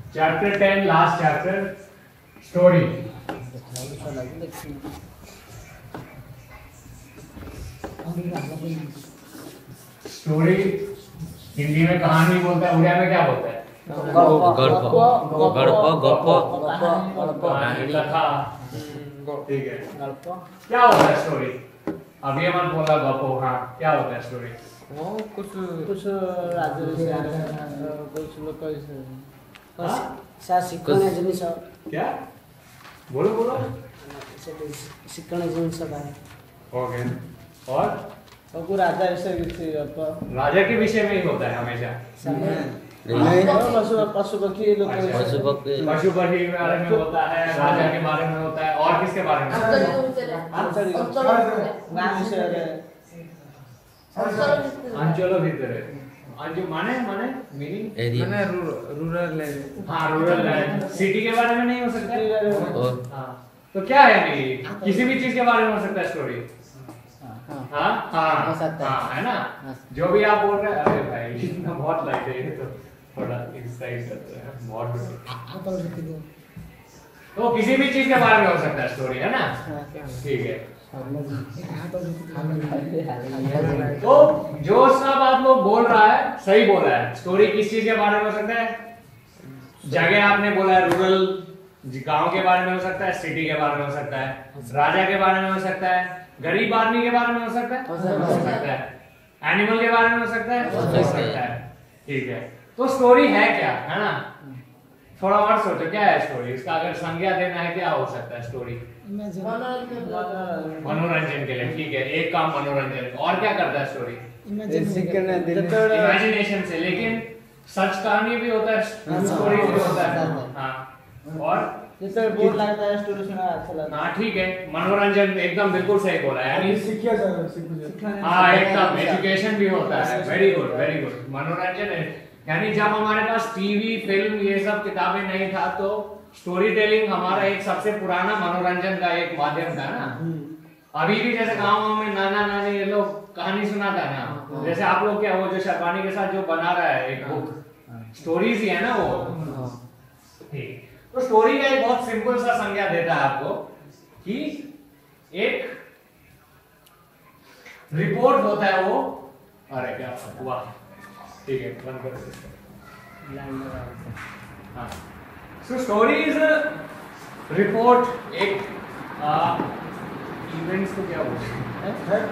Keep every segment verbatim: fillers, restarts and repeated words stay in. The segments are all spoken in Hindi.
Chapter ten, last chapter, story. Story Hindi में कहानी बोलता है, उड़िया में क्या बोलता है? कथा। ठीक है, क्या होता है स्टोरी? अभी मत बोला गप्पो। हाँ, क्या होता है स्टोरी? वो कुछ कुछ राज्य कुछ लोग शिक्षण जिनिस क्या बोलो बोलो शिक्षण जिनिस ओके। और को राजा विषय राजा के विषय में ही होता है हमेशा। पशु पशु पक्षी पशु पक्षी पशु पक्षी के बारे में होता है, राजा के बारे में होता है, और किसके बारे में? अंचलो भीतर अंचो माने माने मीनिंग माने रूरल है। हाँ, रूरल है। सिटी के बारे में नहीं हो सकता। हाँ, तो क्या है यानी किसी भी चीज के बारे में हो सकता है स्टोरी। हाँ हाँ हो सकता है, हाँ, है ना। जो भी आप बोल रहे हैं, अरे भाई इतना बहुत लाइट है ये, तो थोड़ा इंसाइट करते हैं बहुत। तो किसी भी चीज के बारे में हो सकता है स्टोरी, है ना। ठीक है, तो जो सब आप लोग बोल रहा है सही बोला है। स्टोरी किस चीज के बारे में हो सकता है? जगह आपने बोला है, रूरल गांव के बारे में हो सकता है, सिटी के बारे में हो सकता है, राजा के बारे में हो सकता है, गरीब आदमी के बारे में हो सकता है, हो सकता है, एनिमल के बारे में हो सकता है, हो सकता है। ठीक है, तो स्टोरी है क्या, है ना। थोड़ा और सोचो, क्या है स्टोरी? इसका अगर संज्ञा देना है, क्या हो सकता है स्टोरी? मनोरंजन के लिए। ठीक है, एक काम मनोरंजन। और क्या करता है स्टोरी? इमेजिनेशन से। लेकिन सच कहानी भी होता है, स्टोरी भी होता है। हाँ, और जैसे बोर लगता है स्टोरी सुना अच्छा लगता है। हाँ ठीक है, मनोरंजन एकदम बिल्कुल सही बोला है, यानी सीखा जाए। हाँ एकदम, एजुकेशन भी होता है। Very good very good. मनोरंजन है, यानी जब हमारे पास टीवी फिल्म ये सब किताबें नहीं था, तो स्टोरी टेलिंग हमारा एक सबसे पुराना मनोरंजन का एक माध्यम था ना। अभी भी जैसे गाँव में नाना नानी ये लोग कहानी सुनाता है ना, जैसे आप लोग क्या, वो जो शर्बानी के साथ जो बना रहा है एक बुक, स्टोरीज ही है ना वो। ठीक, तो स्टोरी का एक बहुत सिंपल सा संज्ञा देता है आपको कि एक रिपोर्ट होता है वो। अरे क्या हुआ? ठीक है, बंद कर दो। हाँ, सो स्टोरी इज रिपोर्ट, एक इवेंट्स को क्या बोलते हैं?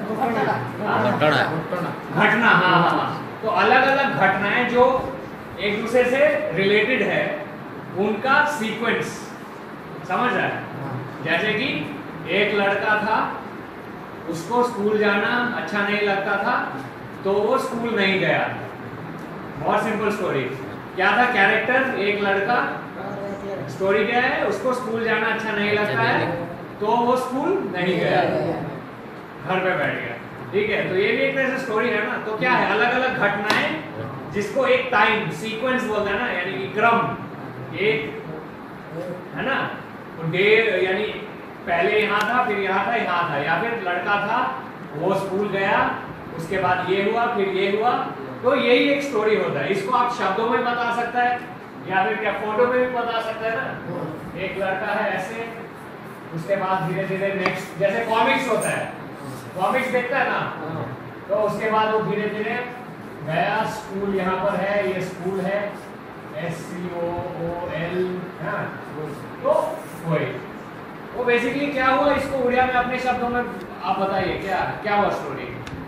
घटना। हाँ हाँ हाँ, तो अलग अलग घटनाएं जो एक दूसरे से रिलेटेड है, उनका सीक्वेंस, समझ रहा है। जैसे कि एक लड़का था, उसको स्कूल जाना अच्छा नहीं लगता था, तो वो स्कूल नहीं गया। बहुत सिंपल स्टोरी। क्या था कैरेक्टर? एक लड़का। स्टोरी क्या है? उसको स्कूल जाना अच्छा नहीं लगता है, तो वो स्कूल नहीं गया, घर पे बैठ गया। ठीक है, तो ये भी एक तरह से स्टोरी है ना। तो क्या है, अलग अलग घटनाएं जिसको एक टाइम सीक्वेंस बोलते हैं ना, यानी कि क्रम, एक है ना, डे, यानी पहले यहाँ था, फिर यहाँ था, यहाँ था, या फिर लड़का था वो स्कूल गया, उसके बाद ये हुआ, फिर ये हुआ। तो यही एक स्टोरी होता है। इसको आप शब्दों में बता सकता है, या फिर क्या फोटो में भी बता सकता है ना। एक लड़का है ऐसे, उसके बाद धीरे धीरे नेक्स्ट, जैसे कॉमिक्स होता है, कॉमिक्स देखता है ना, तो उसके बाद वो धीरे धीरे गया, स्कूल यहाँ पर है, ये स्कूल है, एस सी ओ ओ एल, तो वही वो बेसिकली क्या हुआ। इसको उड़िया में अपने शब्दों में आप बताइए, क्या क्या हुआ स्टोरी?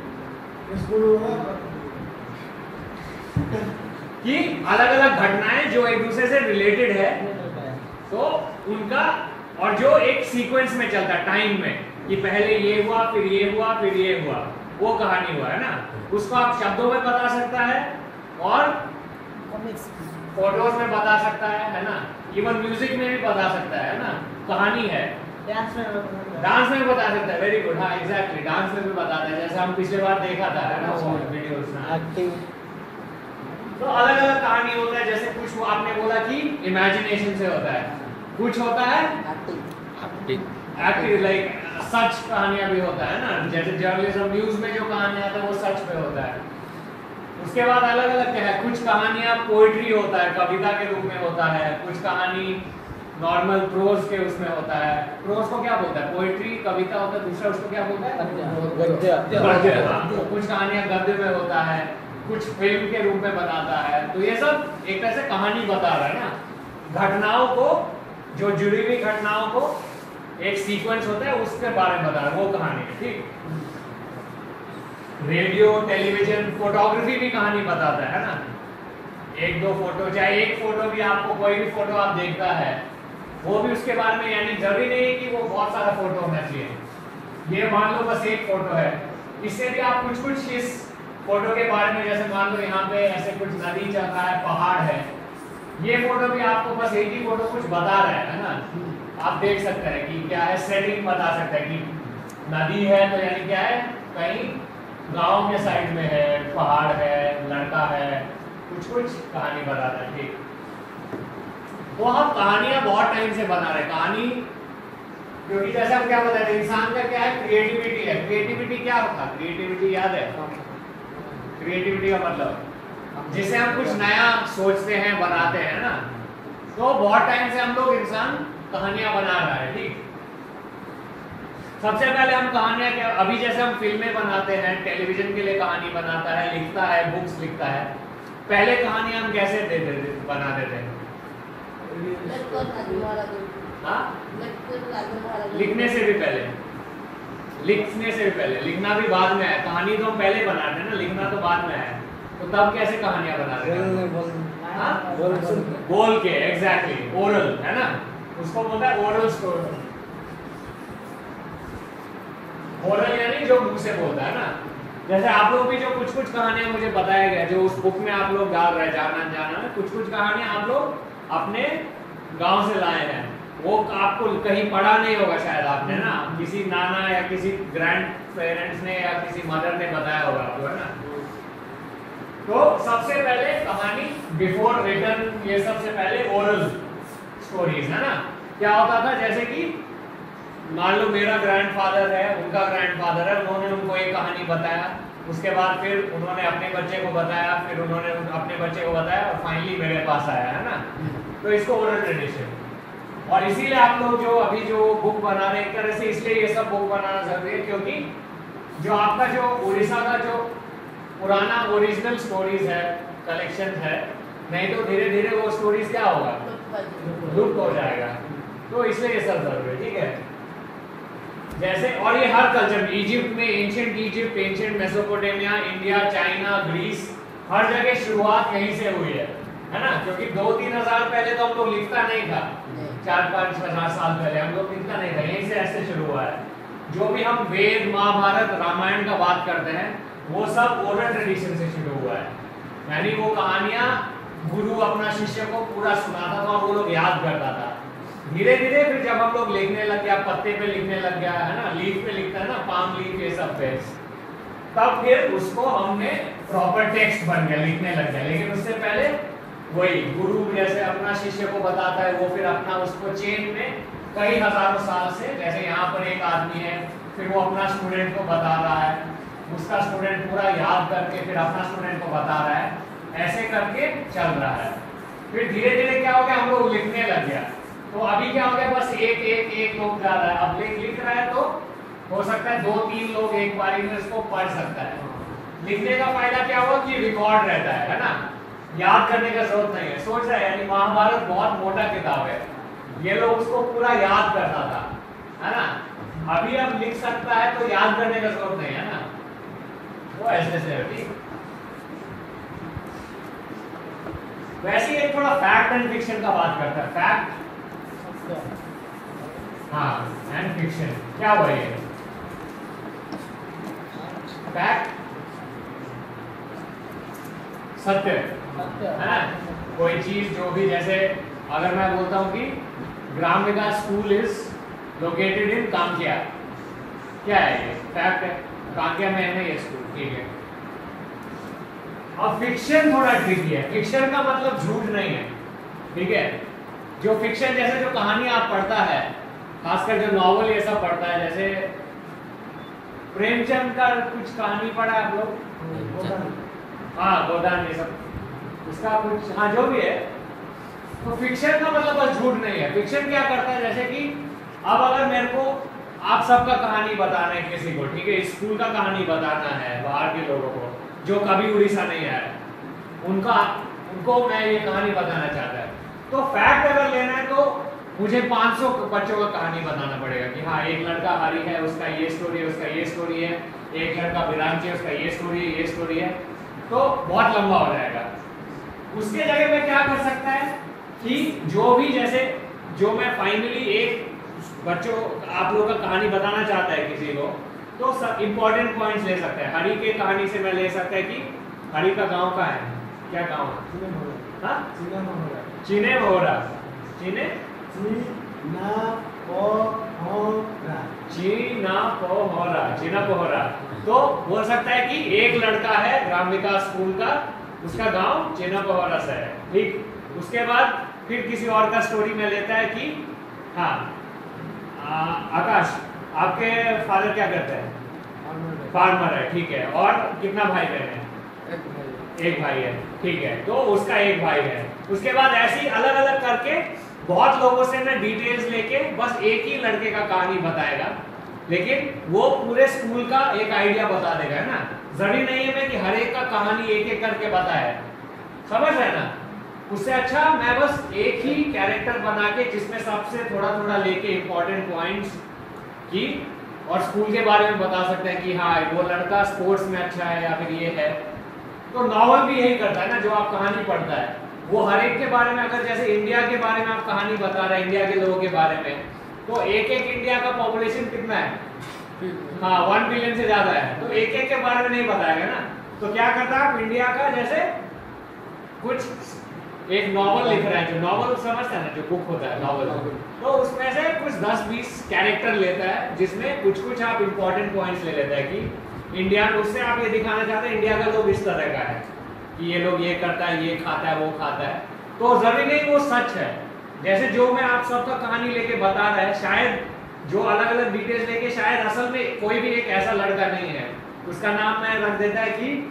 कि अलग अलग घटनाएं जो एक दूसरे से रिलेटेड है, तो उनका, और जो एक सीक्वेंस में चलता है, टाइम में, कि पहले ये हुआ, फिर ये हुआ, फिर ये हुआ, वो कहानी हुआ, है ना। उसको आप शब्दों में बता सकता है, और फोटोज में बता सकता है, है ना। इवन म्यूजिक में भी बता सकता है ना। कहानी है, डांस में डांस में भी बता सकता है। वेरी गुड, हाँ एग्जैक्टली, डांस में भी बताता है, जैसे हम पिछले बार देखा था, है ना, वो वीडियोस में एक्टिंग। तो अलग अलग कहानी होता है। जैसे कुछ वो आपने बोला कि इमेजिनेशन से होता है, कुछ होता है एक्टिंग, एक्टिंग लाइक सच कहानियां भी होता है ना। जैसे जर्नलिज्म, न्यूज में जो कहानियां आता है वो सच पे होता है। उसके बाद अलग अलग क्या है, कुछ कहानियां पोइट्री होता है, कविता के रूप में होता है, कुछ कहानी नॉर्मल प्रोज के उसमें होता है। प्रोज को क्या बोलता है, पोइट्री कविता होता है, दूसरा उसको क्या बोलता है, गद्य। गद्य। हाँ, तो कुछ कहानियां गद्य में होता है, कुछ फिल्म के रूप में बनाता है। तो ये सब एक तरह से कहानी बता रहा है ना, घटनाओं को, जो जुड़ी हुई घटनाओं को एक सीक्वेंस होता है उसके बारे में बता रहा है, वो कहानी है। ठीक, रेडियो, टेलीविजन, फोटोग्राफी भी कहानी बताता है ना। एक दो फोटो, चाहे एक फोटो भी, आपको कोई भी फोटो आप देखता है वो भी उसके बारे में, यानी जरूरी नहीं है कि वो बहुत सारा फोटो होना चाहिए। ये मान लो बस एक फोटो है, इससे भी आप कुछ कुछ इस फोटो के बारे में, जैसे मान लो यहाँ पे ऐसे कुछ नदी चल रहा है, पहाड़ है, ये फोटो भी आपको बस एक ही फोटो कुछ बता रहा है, है ना। आप देख सकते हैं कि क्या है, सेटिंग बता सकते हैं कि नदी है तो यानी क्या है, कहीं गांव के साइड में है, पहाड़ है, लड़का है, कुछ कुछ कहानी बताता है। ठीक, तो हम कहानियां बहुत टाइम से बना रहे कहानी, क्योंकि जैसे हम क्या बताते हैं, इंसान का क्या है, क्रिएटिविटी है। क्रिएटिविटी क्या होता है, क्रिएटिविटी याद है, क्रिएटिविटी का मतलब जिसे हम कुछ नया सोचते हैं, बनाते हैं ना। तो बहुत टाइम से हम लोग, इंसान कहानियां बना रहा है। ठीक, सबसे पहले हम कहानियां क्या, अभी जैसे हम फिल्में बनाते हैं, टेलीविजन के लिए कहानी बनाता है, लिखता है, बुक्स लिखता है। पहले कहानी हम कैसे देते थे, बनाते थे, हाँ, लिखने से भी पहले, लिखने से भी पहले, लिखना भी बाद में है। कहानी तो हम पहले बनाते हैं ना, लिखना तो बाद में है। तो तब कैसे कहानियां बनाते हैं, हाँ, बोल के, एग्जैक्टली, ओरल, है ना, उसको बोलता है ओरल स्टोरी। ओरल यानी जो मुंह से बोलता है ना। जैसे आप लोग भी जो कुछ कुछ कहानियां मुझे बताया गया, जो उस बुक में आप लोग डाल रहे हैं, जाना जाना में, कुछ कुछ कहानियां आप लोग अपने गांव से लाए हैं, वो आपको कहीं पढ़ा नहीं होगा शायद आपने ना, किसी नाना या किसी ग्रैंड पेरेंट्स ने या किसी मदर ने बताया होगा आपको, है ना। तो सबसे पहले कहानी बिफोर रिटन, ये सबसे पहले ओरल स्टोरीज, है ना। क्या होता था, जैसे कि मान लो मेरा ग्रैंडफादर है, उनका ग्रैंडफादर है, उन्होंने उनको एक कहानी बताया, उसके बाद फिर उन्होंने अपने बच्चे को बताया, फिर उन्होंने अपने बच्चे को बताया, और फाइनली मेरे पास आया, है ना। तो इसको ओरल ट्रेडिशन। और इसीलिए आप लोग जो अभी जो बुक बना रहे हैं, एक तरह से इसलिए ये सब बुक बनाना जरूरी है, क्योंकि जो आपका जो उड़ीसा का जो पुराना ओरिजिनल स्टोरीज है, कलेक्शन है, नहीं तो धीरे धीरे वो स्टोरीज क्या होगा, लुप्त हो जाएगा। तो इसलिए ये सब जरूरी है। ठीक है, जैसे, और ये हर कल्चर में, इजिप्ट में, ancient Egypt, ancient Mesopotamia, India, China, Greece, हर जगह शुरुआत यहीं से हुई है, है ना। क्योंकि दो तीन हजार पहले तो हम लोग लिखता नहीं था, चार पाँच हजार साल पहले हम लोग लिखता नहीं था, यहीं से ऐसे शुरू हुआ है। जो भी हम वेद, महाभारत, रामायण का बात करते हैं, वो सब ओरल ट्रेडिशन से शुरू हुआ है। यानी वो कहानियां गुरु अपना शिष्य को पूरा सुनाता था और वो लोग याद करता था। धीरे धीरे फिर जब हम लोग लिखने लग गया, पत्ते पे लिखने लग गया, है ना, लीफ पे लिखता है ना, पाम लीफ, ये सब पे, तब फिर उसको हमने प्रॉपर टेक्स्ट बन गया, लिखने लग गया। लेकिन उससे पहले वही गुरु जैसे अपना शिष्य को बताता है, वो फिर अपना उसको चेन में कई हजारों साल से, जैसे यहाँ पर एक आदमी है, फिर वो अपना स्टूडेंट को बता रहा है, उसका स्टूडेंट पूरा याद करके फिर अपना स्टूडेंट को बता रहा है, ऐसे करके चल रहा है। फिर धीरे धीरे क्या हो गया, हम लोग लिखने लग गया। तो अभी क्या हो गया, बस एक एक एक लोग जा रहा है, अब लिख लिख रहा है, तो हो सकता है दो तीन लोग एक बारी में इसको पढ़ सकता है। लिखने का फायदा क्या हुआ कि रिकॉर्ड रहता है, है ना, याद करने का जरूरत नहीं है। सोच रहे हैं, यानी महाभारत बहुत मोटा किताब है, ये लोग उसको पूरा याद करता था, है ना। अभी अब लिख सकता है तो याद करने का जरूरत नहीं है ना, वो ऐसे से है। वैसे एक थोड़ा फैक्ट एंड फिक्शन का बात करता है, फैक्ट हाँ एंड फिक्शन क्या हुआ ये, फैक्ट सत्य, है ना। कोई चीज जो भी, जैसे अगर मैं बोलता हूँ कि Gram Vikas school is located in Kankia, क्या है ये, फैक्ट है, कांकिया में है ना ये स्कूल, ठीक है। अब फिक्शन थोड़ा ट्रिकी है, फिक्शन का मतलब झूठ नहीं है, ठीक है। जो फिक्शन, जैसे जो कहानी आप पढ़ता है, खासकर जो नॉवल ये सब पढ़ता है, जैसे प्रेमचंद का कुछ कहानी पढ़ा आप लोग, हाँ गोदान ये सब उसका कुछ हाँ जो भी है। तो फिक्शन का मतलब बस झूठ नहीं है। फिक्शन क्या करता है, जैसे कि अब अगर मेरे को आप सबका कहानी बताना है किसी को, ठीक है, स्कूल का कहानी बताना है बाहर के लोगों को जो कभी उड़ीसा नहीं आया, उनका उनको मैं ये कहानी बताना चाहता है, तो फैक्ट अगर लेना है तो मुझे पाँच सौ बच्चों का कहानी बताना पड़ेगा कि हाँ एक लड़का हरी है, उसका ये स्टोरी है, उसका ये स्टोरी है, एक लड़का विरांची है, उसका ये स्टोरी है, ये स्टोरी है, तो बहुत लंबा हो जाएगा। उसके जगह में क्या कर सकता है कि जो भी जैसे जो मैं फाइनली एक बच्चों आप लोग का कहानी बताना चाहता है किसी को, तो सब इंपॉर्टेंट पॉइंट्स ले सकता है। हरी के कहानी से मैं ले सकता है कि हरी का गांव कहाँ है, क्या गांव है, हाँ चीने मोहरा, चीने चीना पोहरा, चीना पोहरा, चीना पोहरा। तो बोल सकता है कि एक लड़का है ग्राम विकास स्कूल का, उसका गांव चीना पोहरा से है, ठीक। उसके बाद फिर किसी और का स्टोरी में लेता है कि हाँ आ, आकाश आपके फादर क्या करते हैं, फार्मर है, ठीक है, और कितना भाई बहन है, एक भाई है, ठीक है, तो उसका एक भाई है। उसके बाद ऐसे ही अलग अलग करके बहुत लोगों से ना डिटेल्स लेके बस एक ही लड़के का कहानी बताएगा, लेकिन वो पूरे स्कूल का एक आइडिया बता देगा, है ना। जरूरी नहीं है मैं कि हर एक का कहानी एक एक करके बताए, समझ रहे ना। उससे अच्छा मैं बस एक ही कैरेक्टर बना के जिसमें सबसे थोड़ा थोड़ा लेके इंपॉर्टेंट पॉइंट्स की और स्कूल के बारे में बता सकते हैं कि हाँ वो लड़का स्पोर्ट्स में अच्छा है या फिर ये है। तो नॉवल भी यही करता है ना, जो आप कहानी पढ़ता है वो हर एक के बारे में, अगर जैसे इंडिया के बारे में आप कहानी बता रहे हैं इंडिया के लोगों के बारे में, तो एक एक इंडिया का पॉपुलेशन कितना है, हाँ वन बिलियन से ज्यादा है, तो एक एक के बारे में नहीं बताएगा ना। तो क्या करता है आप इंडिया का जैसे कुछ एक नॉवल लिख रहा है, जो नॉवल समझता है ना, जो बुक होता है नॉवल, तो उसमें से कुछ दस बीस कैरेक्टर लेता है जिसमें कुछ कुछ आप इंपॉर्टेंट पॉइंट्स ले लेता है कि इंडिया, उससे आप ये दिखाना चाहते हैं इंडिया का लोग इस तरह का है कि ये लोग ये करता है, ये खाता है, वो खाता है। तो जरूरी नहीं वो सच है, जैसे जो मैं आप सबका कहानी लेके बता रहा है, शायद जो अलग अलग डिटेल्स लेके शायद असल में कोई भी एक ऐसा लड़का नहीं है, उसका नाम मैं रख देता है कि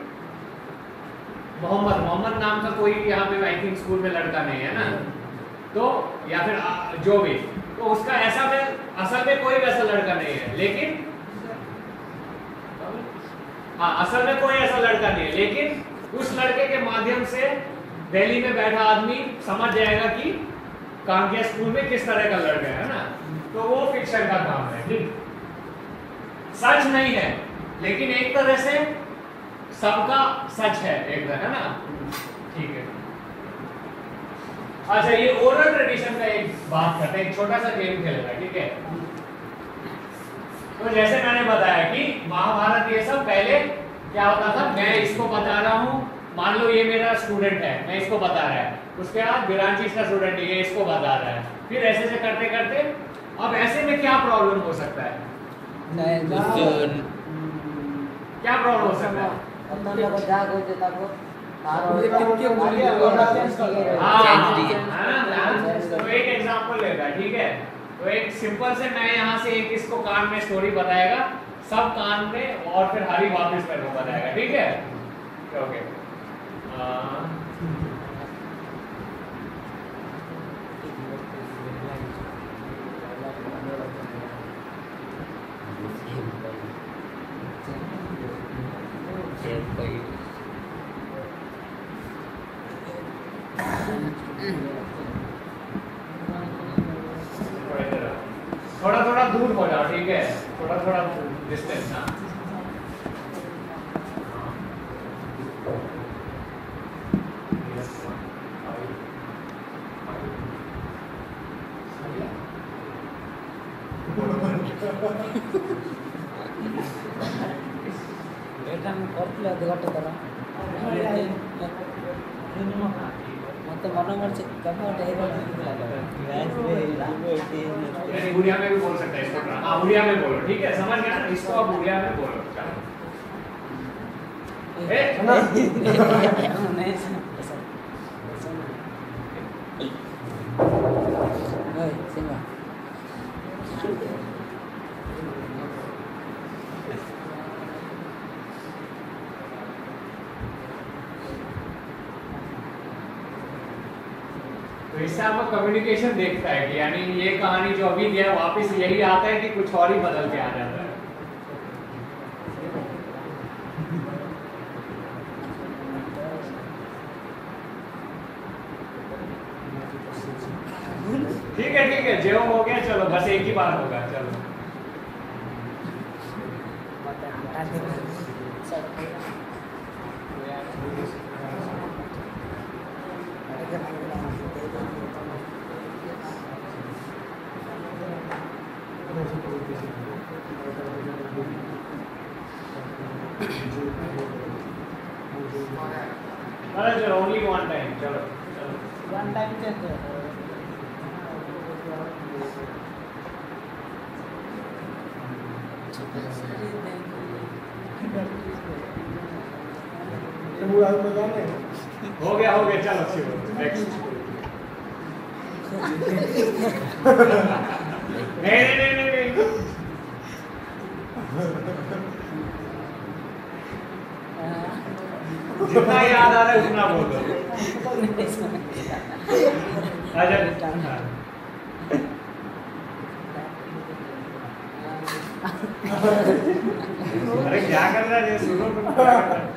मोहम्मद, मोहम्मद नाम का कोई यहाँ पे आई थिंक स्कूल में लड़का नहीं है ना, तो या फिर जो भी, तो उसका ऐसा में असल में कोई वैसा लड़का नहीं है, लेकिन हाँ असल में कोई ऐसा लड़का नहीं है, लेकिन उस लड़के के माध्यम से दिल्ली में बैठा आदमी समझ जाएगा कि कांकेर स्कूल में किस तरह का लड़का है ना। तो वो फिक्शन का काम है, ठीक, सच नहीं है, लेकिन एक तरह से सबका सच है एक तरह, है ना, ठीक है। अच्छा ये ओरल ट्रेडिशन का एक बात करते हैं, एक छोटा सा गेम खेलेगा, ठीक है। तो जैसे मैंने बताया कि महाभारत ये सब पहले क्या होता था, मैं इसको बता रहा हूँ, मान लो ये मेरा स्टूडेंट है, मैं इसको बता रहा है, उसके बाद विरांची इसका स्टूडेंट है, ये इसको बता रहा है, फिर ऐसे ऐसे करते करते, अब ऐसे में क्या प्रॉब्लम हो सकता है, क्या प्रॉब्लम हो सकता है, तो एक एग्जांपल लेगा, ठीक है। तो एक सिंपल से मैं यहाँ से एक इसको कान में स्टोरी बताएगा, सब कान में, और फिर हरी वापस मेरे को बताएगा, ठीक है, ओके। थोड़ा थोड़ा दूर हो जाओ, ठीक है, थोड़ा थोड़ा डिस्टेंस ना। बेटा मैं करते अधघंटे तरह मतलब मन मन से कब उड़िया में भी बोल सकते हैं इसको, हाँ उड़िया में बोलो, ठीक है, समझ गया ना, इसको आप उड़िया में बोलो, तो इससे आपका कम्युनिकेशन देखता है कि यानी ये कहानी जो अभी दिया है वापस यही आता है कि कुछ और ही बदल के आ जाता है। ठीक है ठीक है, जो हो गया चलो, बस एक ही बार होगा, चलो। अरे चलो, ओनली वन टाइम, चलो चलो वन टाइम चेंज हो गया हो गया, चलो चलो नेक्स्ट। नहीं नहीं नहीं नहीं नहीं जितना याद आ रहा है उतना बोल दो। अच्छा अरे क्या कर रहा है, सुनो तुम क्या कर रहा है?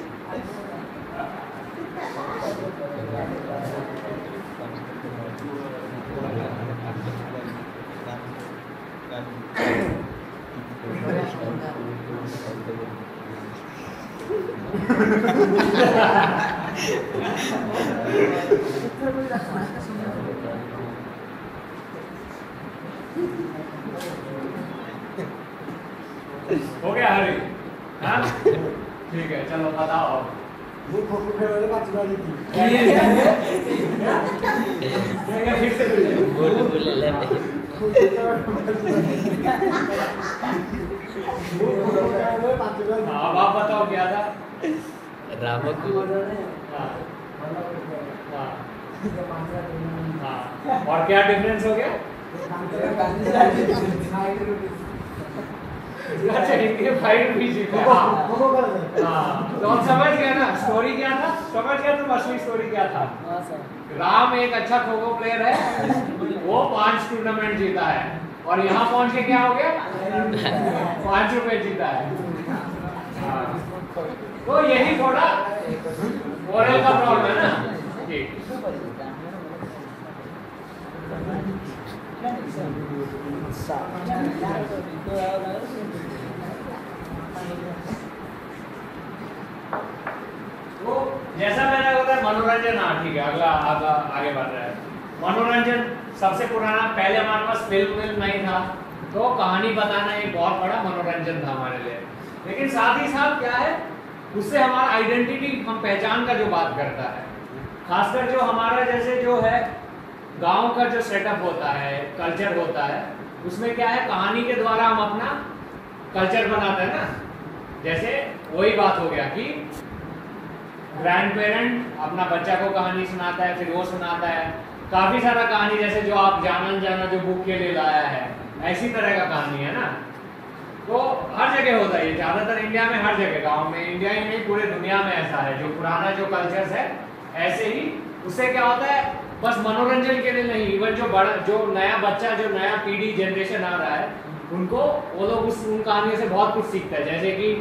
हो गया हरी? हाँ ठीक है, चलो बताओ। वो फोटो खेलने बात चला दी थी। फिर से बोल बोल ले वो फोटो खेलने बात चला दी। अब आप बताओ क्या था? रामकू हाँ हाँ हाँ, और क्या डिफरेंस हो गया? अच्छा, इनके फाइट भी जीता। हाँ हाँ, तो हम समझ गए ना स्टोरी क्या था? समझ गया तुम असली स्टोरी क्या था? राम एक अच्छा खो खो प्लेयर है, वो पांच टूर्नामेंट जीता है, और यहाँ पहुंच के क्या हो गया? पांच रुपए जीता है। हाँ, तो यही थोड़ा मोरल का प्रॉब्लम है ना। ठीक, तो जैसा मैंने बताया मनोरंजन, हाँ ठीक है, अगला अगला आगे बढ़ रहा है। मनोरंजन सबसे पुराना, पहले हमारे पास फिल्म फिल्म नहीं था, तो कहानी बताना एक बहुत बड़ा मनोरंजन था हमारे लिए। लेकिन साथ ही साथ क्या है, उससे हमारा आइडेंटिटी, हम पहचान का जो बात करता है, खासकर जो हमारा जैसे जो है गांव का जो सेटअप होता है, कल्चर होता है, उसमें क्या है, कहानी के द्वारा हम अपना कल्चर बनाते हैं ना। जैसे वही बात हो गया कि ग्रैंड पेरेंट अपना बच्चा को कहानी सुनाता है, फिर वो सुनाता है। काफी सारा कहानी, जैसे जो आप जाना जाना जो बुक के लिए लाया है, ऐसी तरह का कहानी है ना। तो हर जगह होता है ये, ज्यादातर इंडिया में हर जगह, गांव में, इंडिया ही नहीं पूरे दुनिया में ऐसा है। जो पुराना जो कल्चर है ऐसे ही, उससे क्या होता है, बस मनोरंजन के लिए नहीं, इवन जो बड़ा जो नया बच्चा, जो नया पीढ़ी जनरेशन आ रहा है, उनको वो लोग उस उन कहानियों से बहुत कुछ सीखता है। जैसे कि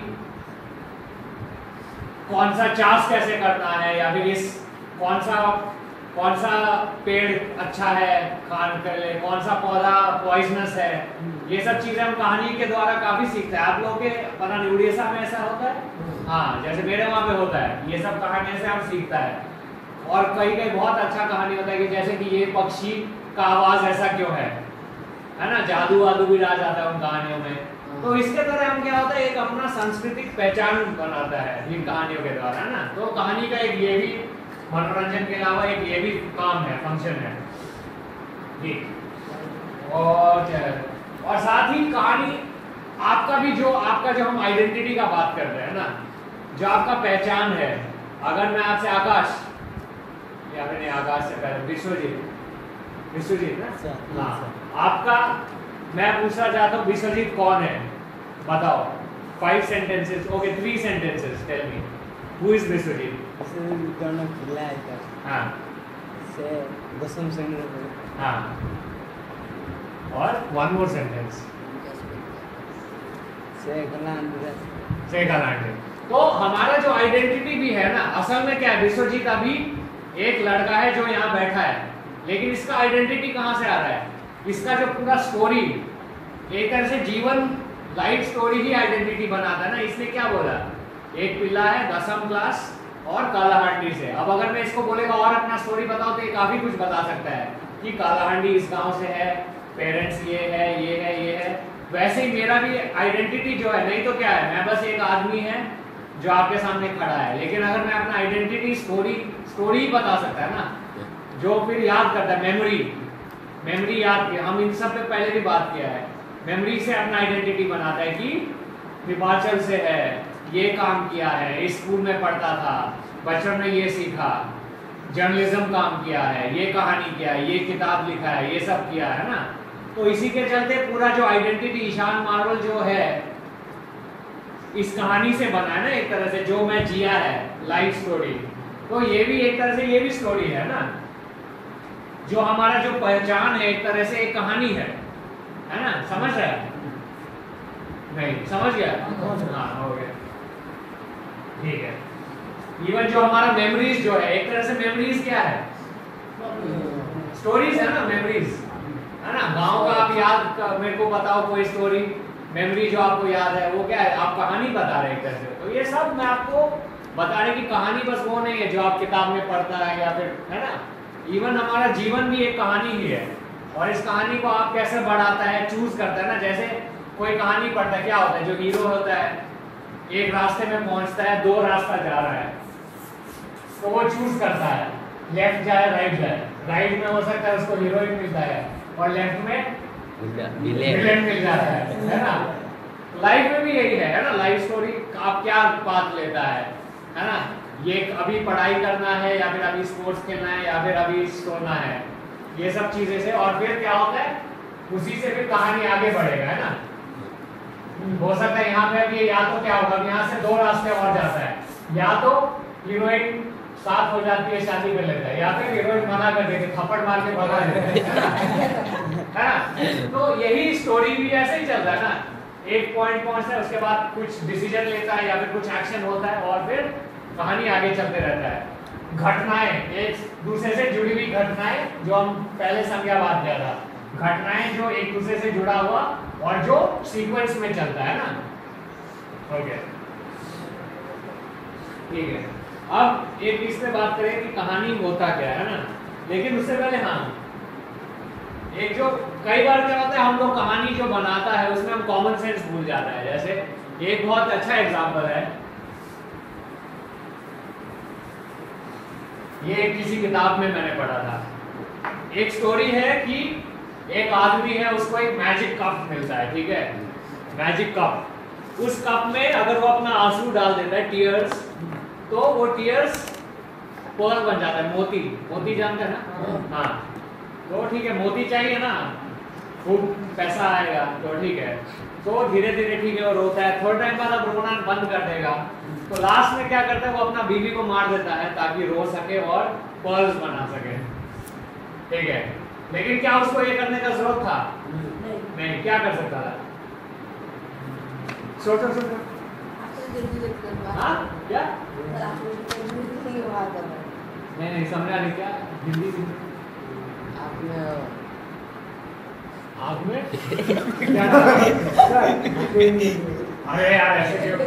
कौन सा चाष कैसे करना है, या फिर इस कौन सा कौन सा पेड़ अच्छा है खान के लिए, कौन सा पौधा पॉइजनस है, ये सब चीजें हम कहानी के द्वारा काफी सीखते हैं। आप लोगों के पता नहीं उड़ीसा में ऐसा होता है? हाँ, जैसे मेरे वहाँ पे होता है, ये सब कहानियों से हम सीखता है। और कई कई बहुत अच्छा कहानी होता है कि जैसे कि ये पक्षी का आवाज ऐसा क्यों है है ना, जादू वादू भी आ जाता है उन कहानियों में। तो इसके तरह हम क्या होता है, एक अपना सांस्कृतिक पहचान बनाता है इन कहानियों के द्वारा, है ना। तो कहानी का एक ये भी, मनोरंजन के अलावा एक ये भी काम है, फंक्शन है जी। और क्या है, और साथ ही कहानी आपका भी, जो आपका जो हम आइडेंटिटी का बात कर रहे हैं ना, जो आपका पहचान है। अगर मैं आपसे आकाश, या मैंने आकाश से पहले विश्वजीत, विश्वजीत ना, हाँ, आपका मैं पूछना चाहता हूँ विश्वजीत कौन है, बताओ। Five sentences, okay, three sentences, tell me who is Vishwajeet. से दोनों खिला है हाँ, से दसम श्रेणी हाँ, और वन मोर सेंटेंस से कलांडे से कलांडे। तो हमारा जो आइडेंटिटी भी है ना, असल में क्या है, विश्वजीत अभी एक लड़का है जो यहाँ बैठा है, लेकिन इसका आइडेंटिटी कहाँ से आ रहा है? इसका जो पूरा स्टोरी, एक तरह से जीवन लाइफ स्टोरी ही आइडेंटिटी बनाता है ना। इसने क्या बोला, एक पिल्ला है दसम क्लास और कालाहांडी से। अब अगर मैं इसको बोलेगा और अपना स्टोरी बताओ तो ये काफी कुछ बता सकता है कि कालाहांडी इस गांव से है, पेरेंट्स ये है, ये है, ये है। वैसे ही मेरा भी आइडेंटिटी जो है, नहीं तो क्या है, मैं बस एक आदमी है जो आपके सामने खड़ा है, लेकिन अगर मैं अपना आइडेंटिटी स्टोरी स्टोरी ही बता सकता है ना, जो फिर याद करता है, मेमोरी मेमोरी याद किया, हम इन सब पे पहले भी बात किया है। मेमोरी से अपना आइडेंटिटी बनाता है कि हिमाचल से है, ये काम किया है, इस स्कूल में पढ़ता था, बचपन में ये सीखा, जर्नलिज्म काम किया है, ये कहानी किया है, ये किताब लिखा है, ये सब किया है ना। तो इसी के चलते पूरा जो आइडेंटिटी ईशान मार्वल जो है इस कहानी से बना है ना, एक तरह से जो मैं जिया है लाइफ स्टोरी। तो ये भी एक तरह से ये भी स्टोरी है ना, जो हमारा जो पहचान है एक तरह से एक कहानी है, है ना। समझ रहे हैं? नहीं समझ गया? हाँ हो गया, ठीक है। इवन जो हमारा मेमोरीज जो है, एक तरह से मेमोरीज क्या है, स्टोरीज है ना, मेमोरीज है ना। गांव का आप याद, मेरे को बताओ कोई स्टोरी, मेमोरी जो आपको याद है वो क्या है, आप कहानी बता रहे हैं एक तरह से। तो ये सब मैं आपको बता रहे कि कहानी बस वो नहीं है जो आप किताब में पढ़ता है या फिर, है ना। इवन हमारा जीवन भी एक कहानी ही है, और इस कहानी को आप कैसे बढ़ाता है, चूज करता है ना। जैसे कोई कहानी पढ़ता है, क्या होता है, जो हीरो होता है एक रास्ते में पहुंचता है, दो रास्ता जा रहा है, तो वो चूज करता है लेफ्ट जाए राइट जाए। राइट में हो सकता है उसको हीरोइन मिलता है, और लेफ्ट में विलेन मिल जाता है, है ना। लाइफ में भी यही है, है ना। लाइफ स्टोरी आप क्या पाथ लेता है, है ना। ये अभी पढ़ाई करना है, या फिर अभी स्पोर्ट्स खेलना है, या फिर अभी सोना है, ये सब चीजें से। और फिर क्या होता है, उसी से फिर कहानी आगे बढ़ेगा, है ना। हो सकता है यहाँ पे अभी या तो क्या होगा, यहाँ से दो रास्ते और जाता है, या तो हीरोइन साथ हो जाती है, शादी कर लेता है, या फिर हीरोइन मना कर देती है, थप्पड़ मार के भगा देते हैं। तो यही स्टोरी भी ऐसे ही चल रहा है ना। एक पॉइंट पहुंचता है, उसके बाद कुछ डिसीजन लेता है, या फिर कुछ एक्शन होता है, और फिर कहानी आगे चलते रहता है। घटनाएं, एक दूसरे से जुड़ी हुई घटनाएं, जो हम पहले संज्ञावाद किया था, घटनाएं जो एक दूसरे से जुड़ा हुआ और जो सीक्वेंस में चलता है ना। ओके ठीक है। अब एक इस पे बात करें कि कहानी होता क्या है ना, लेकिन उससे पहले हाँ, एक जो कई बार क्या होता है, हम लोग कहानी जो बनाता है उसमें हम कॉमन सेंस भूल जाता है। जैसे एक बहुत अच्छा एग्जांपल है, ये किसी किताब में मैंने पढ़ा था। एक स्टोरी है कि एक आदमी है, उसको एक मैजिक कप मिलता है, ठीक है, मैजिक कप। उस कप में अगर वो अपना आंसू डाल देता है, टीयर्स, तो वो टीयर्स पर्ल बन जाता है, मोती। मोती जानते हैं ना? हाँ, तो ठीक है, मोती चाहिए ना, खूब पैसा आएगा, तो ठीक है। तो धीरे धीरे ठीक है वो रोता है, थोड़े टाइम बाद अब रोना बंद कर देगा, तो लास्ट में क्या करता है, वो अपना बीवी को मार देता है ताकि रो सके और पर्ल्स बना सके, ठीक है। लेकिन क्या उसको ये करने का जरूरत था? नहीं, नहीं। क्या कर सकता था? सोचो सोचो। हाँ क्या? नहीं नहीं समझा नहीं, क्या हिंदी आग में क्या? अरे यार ऐसे क्यों?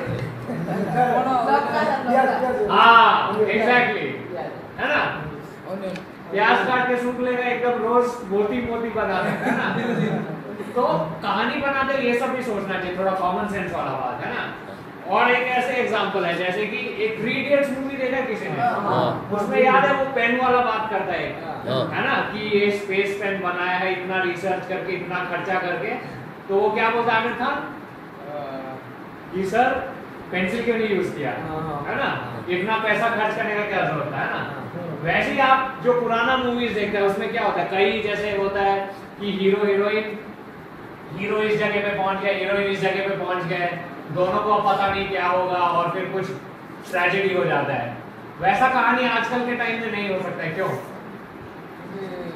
हाँ एग्जैक्टली, है ना। प्याज काट के सूख लेगा, एकदम रोज मोती मोती बना देगा, है ना। तो कहानी बनाते ये सब भी सोचना चाहिए, थोड़ा कॉमन सेंस वाला बात, है ना। और एक ऐसे एग्जांपल है, जैसे कि एक थ्री इडियट्स मूवी देखा किसी ने? उसमें याद है वो पेन वाला बात करता है, है ना, कि ये स्पेस पेन बनाया है इतना रिसर्च करके, इतना खर्चा करके। तो वो क्या बोलता है आमिर खान कि सर पेंसिल क्यों नहीं यूज किया, है ना, इतना पैसा खर्च करने का क्या जरूरत है ना। वैसे ही आप जो पुराना मूवीज देखते हैं उसमें क्या होता है, कई जैसे होता है कि हीरो हीरोइन, हीरो इस जगह पे पहुंच गया, हीरोइन इस जगह पे पहुंच गए, दोनों को पता नहीं क्या होगा, और फिर कुछ ट्रेजेडी हो जाता है। वैसा कहानी आजकल के टाइम में नहीं हो सकता है, क्यों?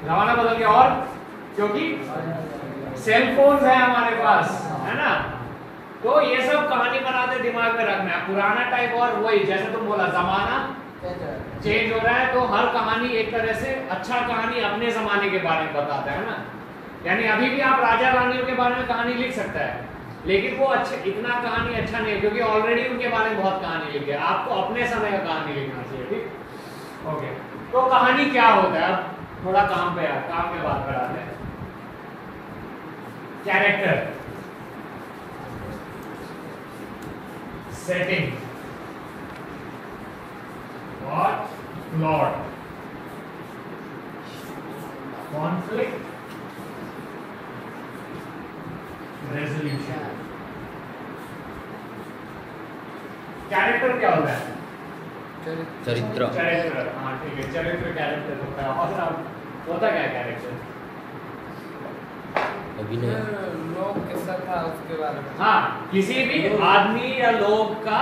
जमाना बदल गया, और क्योंकि सेल फोन है हमारे पास, है ना, तो ये सब कहानी बनाते दिमाग में रखना है। पुराना टाइप और वही, जैसे तुम बोला जमाना चेंज हो रहा है, तो हर कहानी एक तरह से अच्छा कहानी अपने जमाने के बारे में बताता है ना। यानी अभी भी आप राजा रानियों के बारे में कहानी लिख सकता है, लेकिन वो अच्छे इतना कहानी अच्छा नहीं है, क्योंकि ऑलरेडी उनके बारे में बहुत कहानी लिखी है। आपको अपने समय का कहानी लिखना चाहिए, ठीक। ओके, तो कहानी क्या होता है, अब थोड़ा काम पे यार काम पे बात कराते हैं। कैरेक्टर, सेटिंग और प्लॉट, कॉन्फ्लिक्ट, रेजोल्यूशन। कैरेक्टर क्या होता है? चरित्र। चरित्र, हाँ ठीक है, चरित्र कैरेक्टर होता है। और अब होता क्या है कैरेक्टर? अभिनय, लोग किस्सा था उसके बारे में। हाँ, किसी भी आदमी या लोग का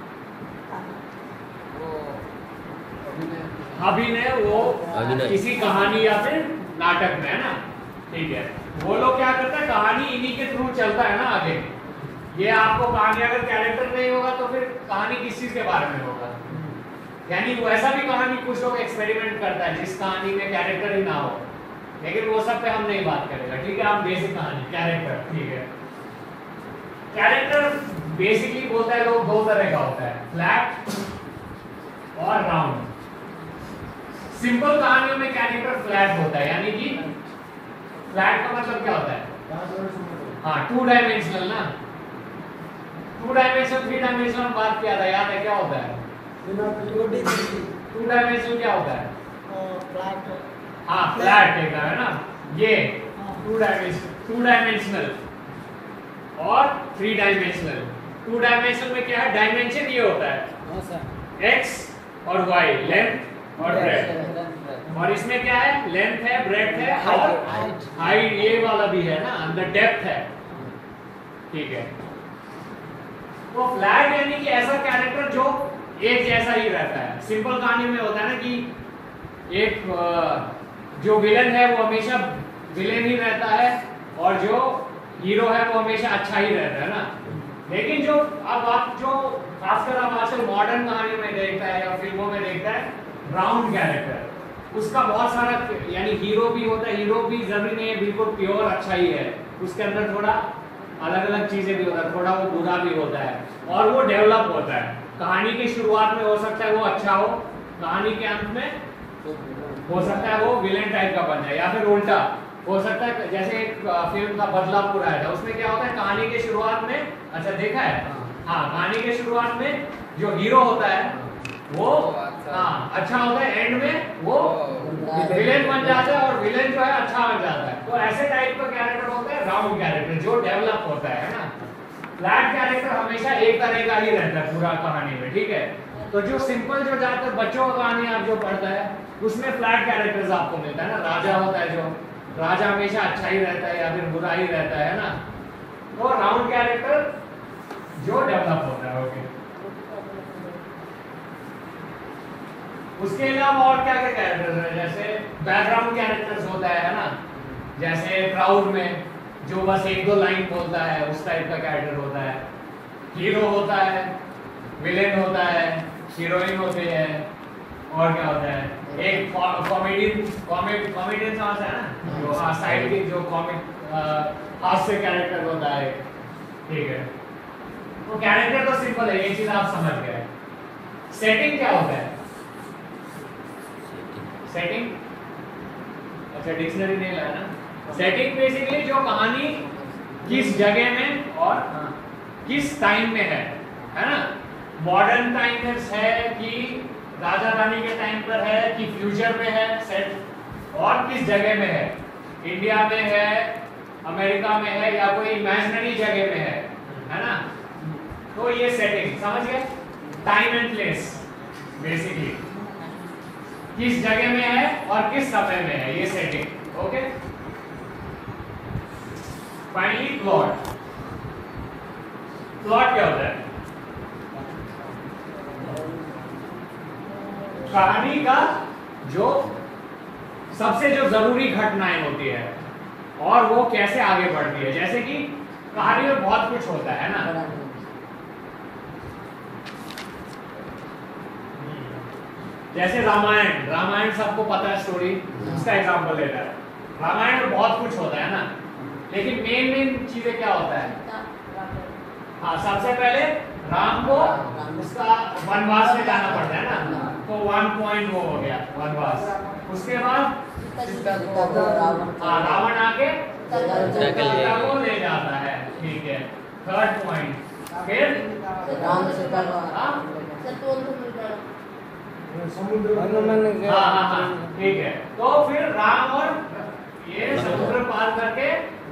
वो अभिनय अभिनय, वो अभिनय। किसी कहानी या फिर नाटक में, है ना, ठीक है। वो लोग क्या करते हैं, कहानी इन्हीं के थ्रू चलता है ना आगे। ये आपको कहानी, अगर कैरेक्टर नहीं होगा तो फिर कहानी किस चीज के बारे में होगा? यानी वैसा भी कहानी कुछ लोग एक्सपेरिमेंट करता है जिस कहानी में कैरेक्टर ही ना हो, लेकिन वो सब पे हम नहीं बात करेंगे, ठीक है। आप बेसिक कहानी, कैरेक्टर, ठीक है। कैरेक्टर बेसिकली बोलता है लोग दो तरह का होता है, फ्लैट और राउंड। सिंपल कहानियों में कैरेक्टर फ्लैट होता है, यानी कि फ्लैट का मतलब क्या होता है? हाँ, टू डायमेंशनल ना, टू डायमेंशनल थ्री डायमेंशनल बात किया था, याद है क्या होता है? टू डायमेंशनल क्या होता है? हाँ, फ्लैट एक है ना, ये टू डायमेंशनल, टू डायमेंशनल और थ्री डायमेंशनल। टू डायमेंशनल में क्या है, डायमेंशन ये होता है एक्स और वाई, लेंथ और ब्रेथ। और इसमें क्या है, लेंथ है, ब्रेथ है और हाइट, ये वाला भी है ना, अंदर डेप्थ है, ठीक है। तो फ्लैट यानी कि ऐसा कैरेक्टर जो एक जैसा ही रहता है। सिंपल कहानी में होता है ना कि एक जो विलन है वो हमेशा विलेन ही रहता है, और जो हीरो है वो हमेशा अच्छा ही रहता है ना। लेकिन जो अब आप जो खासकर आप आजकल मॉडर्न कहानियों में देखता है या फिल्मों में देखता है, राउंड कैरेक्टर, उसका बहुत सारा, यानी हीरो भी होता है, हीरो भी जरूरी नहीं है बिल्कुल प्योर अच्छा ही है, उसके अंदर थोड़ा अलग अलग चीजें भी होता है, थोड़ा वो बुरा भी होता है, और वो डेवलप होता है। कहानी की शुरुआत में हो सकता है वो अच्छा हो, कहानी के अंत में हो सकता है वो विलेन टाइप का बन जाए, या फिर उल्टा हो सकता है। जैसे एक फिल्म का बदलापुर आया था, उसमें क्या होता है, कहानी के शुरुआत में, अच्छा देखा है, हाँ, कहानी के शुरुआत में जो हीरो होता है वो हाँ अच्छा होता है, एंड में वो विलेन बन जाता है, और विलेन जो है अच्छा बन जाता है। तो ऐसे टाइप का कैरेक्टर होता है राउंड कैरेक्टर, जो डेवलप होता है ना। फ्लैट कैरेक्टर हमेशा एक तरह का ही रहता है पूरा कहानी में, ठीक है। तो जो सिंपल, जो ज्यादातर बच्चों का कहानी आप जो पढ़ता है उसमें फ्लैट कैरेक्टर्स आपको मिलता है ना। राजा होता है, जो राजा हमेशा अच्छा ही रहता है या फिर बुरा ही रहता है ना। तो राउंड कैरेक्टर जो डेवलप होता है, ओके। उसके अलावा और क्या क्या कैरेक्टर्स है, जैसे बैकग्राउंड कैरेक्टर्स होता है ना, जैसे क्राउड में जो बस एक दो लाइन बोलता है, उस टाइप का कैरेक्टर होता है। हीरो होता है, विलेन होता है, हीरोइन होती है, और क्या होता है, एक कॉमेडियन, कॉमेडियन समझ है ना, जो हाँ साइड की जो कॉमिक हास्य कैरेक्टर होता है, ठीक है। तो कैरेक्टर तो सिंपल है, ये चीज आप समझ गए। सेटिंग क्या होता है? सेटिंग, अच्छा डिक्शनरी नहीं लाया ना। सेटिंग बेसिकली जो कहानी किस जगह में और किस टाइम में है, है ना। मॉडर्न टाइम में है कि राजा रानी के टाइम पर है कि फ्यूचर में है सेट, और किस जगह में है, इंडिया में है, अमेरिका में है, या कोई इमेजिनरी जगह में है, है ना। तो ये सेटिंग समझ गए, टाइम एंड प्लेस बेसिकली किस जगह में है और किस समय में है, ये setting, okay. Finally plot. Plot क्या होता है? कहानी का जो सबसे जो जरूरी घटनाएं होती है और वो कैसे आगे बढ़ती है। जैसे कि कहानी में बहुत कुछ होता है ना, जैसे रामायण रामायण सबको पता है स्टोरी, उसका एग्जांपल लेता है। रामायण में बहुत कुछ होता है ना, लेकिन मेन मेन चीजें क्या होता है। हाँ, सबसे पहले राम को उसका वनवास में जाना पड़ता है ना, तो वन पॉइंट वो हो गया वनवास। उसके बाद हाँ, रावण आके सीता को ले जाता है, ठीक है, थर्ड पॉइंट। फिर राम सीता को समुद्र हाँ हाँ हाँ ठीक है, तो फिर राम और ये समुद्र पार करके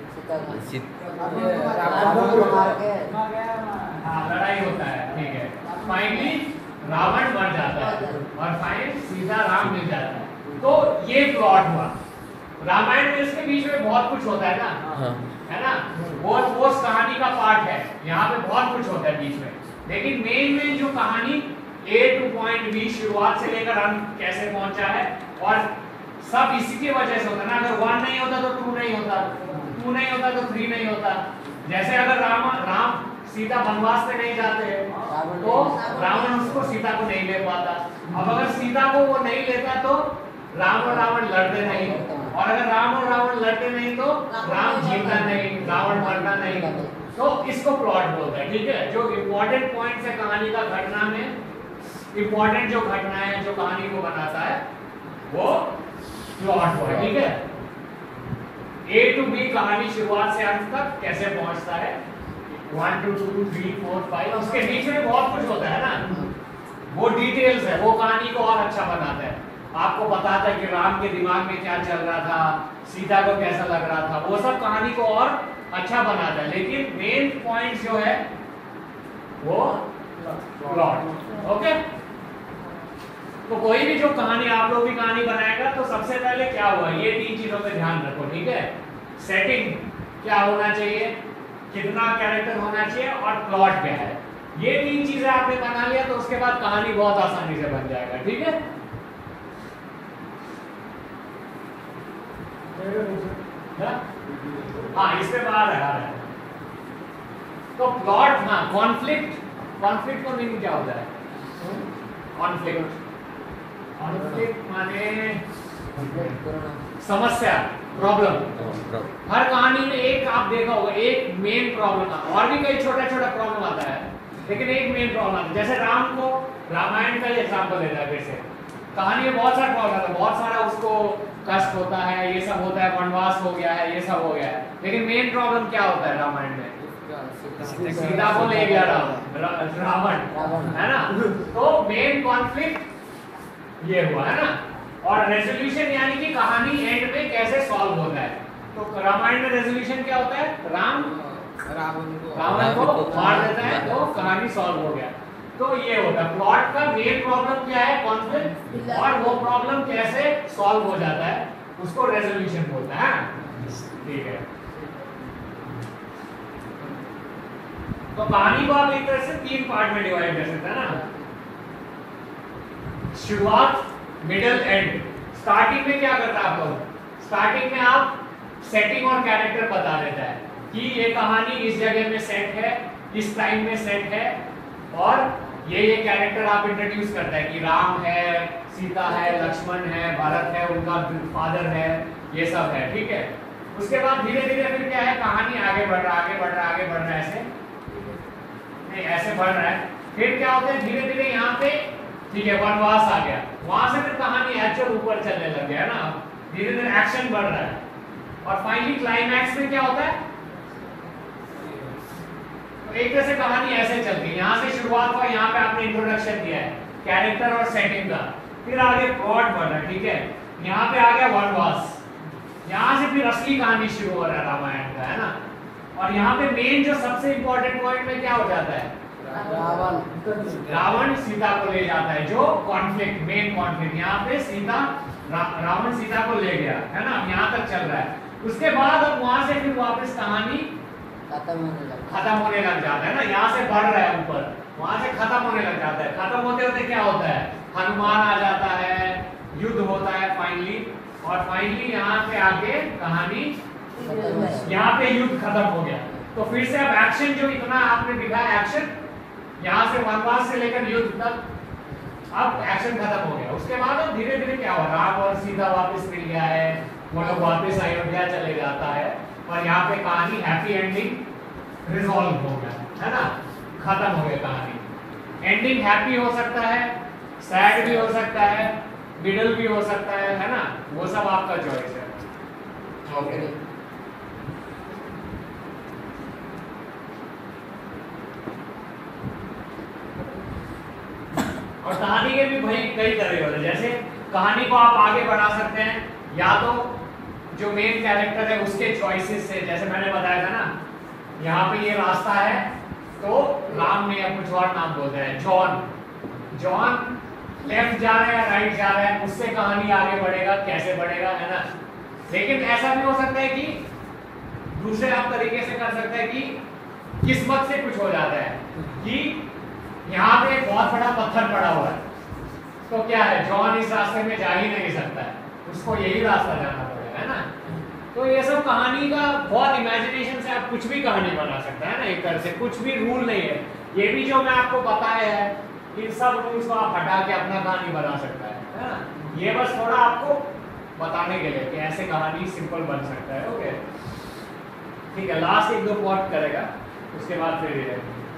हाँ लड़ाई होता है, ठीक है। फाइनली रावण मर जाता है और फाइनली सीता राम मिल जाता है। तो ये प्लॉट हुआ रामायण में। इसके बीच में बहुत कुछ होता है ना, हाँ। है ना, वो वो उस कहानी का पार्ट है। यहाँ पे बहुत कुछ होता है बीच में, लेकिन मेन मेन जो कहानी ए टू पॉइंट बी शुरुआत से लेकर अंत कैसे पहुंचा है, और सब इसी की वजह से होता है ना। अगर वन नहीं होता तो टू नहीं होता, टू नहीं होता तो थ्री नहीं होता। जैसे अगर राम राम सीता वनवास पे नहीं जाते तो रावण उसको सीता को नहीं ले पाता। अब अगर सीता को वो नहीं लेता तो राम और रावण लड़ते नहीं, और अगर राम और रावण लड़ते नहीं तो राम जीता नहीं, रावण मरता नहीं। तो इसको प्लॉट बोलते हैं, ठीक है। जो इम्पोर्टेंट पॉइंट्स है कहानी का, घटना में इम्पोर्टेंट जो घटना है जो कहानी को बनाता है वो प्लॉट हुआ, ठीक है। ए टू बी कहानी शुरुआत से अंत तक कैसे पहुंचता है, one two two three four five, उसके बीच में बहुत कुछ होता है ना, वो डिटेल्स है, वो कहानी को और अच्छा बनाता है। आपको बताता है कि राम के दिमाग में क्या चल रहा था, सीता को कैसा लग रहा था, वो सब कहानी को और अच्छा बनाता है। लेकिन मेन पॉइंट जो है वो प्लॉट, ओके। तो कोई भी जो कहानी आप लोग भी कहानी बनाएगा तो सबसे पहले क्या हुआ, ये तीन चीजों पे ध्यान रखो, ठीक है। सेटिंग क्या होना चाहिए, कितना कैरेक्टर होना चाहिए, और प्लॉट क्या है। ये तीन चीजें आपने बना लिया तो उसके बाद कहानी बहुत आसानी से बन जाएगा, ठीक है। हाँ, इस पे बाहर आ रहा है। तो प्लॉट, हाँ, कॉन्फ्लिक्ट, कॉन्फ्लिक्ट का मीनिंग क्या होता है, कॉन्फ्लिक्ट कॉन्फ्लिक्ट माने समस्या, प्रॉब्लम। हर कहानी में एक आप देखा होगा एक मेन प्रॉब्लम आता है, और भी कई छोटा छोटा प्रॉब्लम आता है, लेकिन एक मेन प्रॉब्लम आता है। जैसे राम को रामायण का एग्जांपल देता है, फिर से कहानी में बहुत सारे प्रॉब्लम आता है, बहुत सारा उसको कष्ट होता है, ये सब होता है, वनवास हो गया है, ये सब हो गया है, लेकिन मेन प्रॉब्लम क्या होता है रामायण में, सीता को ले गया राम रावण, है ना। तो मेन कॉन्फ्लिक्ट ये हुआ है ना, और रेजोल्यूशन यानी कि कहानी एंड में कैसे सॉल्व होता है। तो रामायण में रेजोल्यूशन क्या होता है, राम रावण को रावण को मार देता है तो कहानी सॉल्व हो गया। तो ये होता है प्लॉट का मेन प्रॉब्लम क्या है, कॉन्फ्लिक्ट, और वो प्रॉब्लम कैसे सॉल्व हो जाता है उसको रेजोल्यूशन बोलते हैं, ठीक है। तो कहानी को आप एक तरह से तीन पार्ट में डिवाइड कर सकते हैं ना, शुरुआत, मिडिल, एंड। स्टार्टिंग में क्या करता है आप लोग, स्टार्टिंग में आप सेटिंग और कैरेक्टर बता देता है कि ये कहानी इस जगह में सेट है, इस टाइम में सेट है, और ये ये कैरेक्टर आप इंट्रोड्यूस करता है कि राम है, सीता है, लक्ष्मण है, भरत है, उनका फादर है, ये सब है, ठीक है। उसके बाद धीरे धीरे फिर क्या है, कहानी आगे बढ़ रहा आगे बढ़ रहा आगे बढ़ रहा है, ऐसे नहीं ऐसे बढ़ रहा है। फिर क्या होता है, धीरे धीरे यहाँ पे ठीक है वनवास आ गया, वहां से फिर कहानी एक्चुअल ऊपर चलने लग गया है ना, धीरे धीरे एक्शन बढ़ रहा है, और फाइनली क्लाइमैक्स में क्या होता है, तो एक तरह से कहानी ऐसे चलती है, यहाँ से शुरुआत हुआ, यहाँ पे आपने इंट्रोडक्शन दिया है कैरेक्टर और सेटिंग का, फिर आगे प्लॉट बढ़ा, ठीक है, यहाँ पे आ गया वनवास, यहाँ से फिर असली कहानी शुरू हो रहा है रामायण का, है ना। और यहाँ पे मेन जो सबसे इंपॉर्टेंट पॉइंट में क्या हो जाता है, रावण रावण सीता को ले जाता है, जो कॉन्फ्लिक्ट, मेन कॉन्फ्लिक्ट यहाँ पे सीता रा, रावण सीता को ले गया, है ना, यहाँ तक चल रहा है। उसके बाद अब वहां से फिर वापस कहानी खत्म होने लगा, खत्म होने लग जाता है ना, यहाँ से बढ़ रहा है ऊपर, वहां से खत्म होने लग जाता है। खत्म होते होते क्या होता है, हनुमान आ जाता है, युद्ध होता है, फाइनली और फाइनली यहाँ पे आके कहानी खत्म है। यहाँ पे युद्ध खत्म हो गया। तो फिर से अब एक्शन जो इतना आपने दिखाया एक्शन यहाँ से वनवास से लेकर युद्ध तक अब एक्शन खत्म हो गया। उसके बाद अब धीरे धीरे क्या हुआ, राम और सीता वापस मिल गया है, वो लोग वापस अयोध्या चले जाता है और यहाँ पे कहानी हैप्पी एंडिंग रिजॉल्व हो गया है ना, खत्म हो गया कहानी। एंडिंग हैप्पी हो सकता है, सैड भी हो सकता है, मिडल भी हो सकता है है ना, वो सब आपका चॉइस है। ओके और कहानी के भी भाई कई तरह होते हैं। जैसे कहानी को आप आगे बढ़ा सकते हैं या तो जो मेन कैरेक्टर है उसके चॉइसेस से, जैसे मैंने बताया था ना, यहाँ पे ये रास्ता है तो राम ने या कुछ और नाम बोलते हैं जॉन, जॉन लेफ्ट जा रहा है राइट जा रहा है, उससे कहानी आगे बढ़ेगा, कैसे बढ़ेगा है ना। लेकिन ऐसा भी हो सकता है कि दूसरे आप तरीके से कर सकते हैं कि किस्मत से कुछ हो जाता है कि यहाँ पे एक बहुत बड़ा पत्थर पड़ा हुआ है तो क्या है, जॉन इस रास्ते में जा ही नहीं सकता है, उसको यही रास्ता जाना पड़ेगा है ना। तो ये सब कहानी का बहुत इमेजिनेशन से आप कुछ भी कहानी बना सकते हैं ना, एक तरह से कुछ भी रूल नहीं है। ये भी जो मैं आपको बताया है इन सब रूल्स को आप हटा के अपना कहानी बना सकता है है ना। ये बस थोड़ा आपको बताने के लिए कि ऐसे कहानी सिंपल बन सकता है। ओके ठीक है, लास्ट एक दो पॉइंट करेगा उसके बाद फिर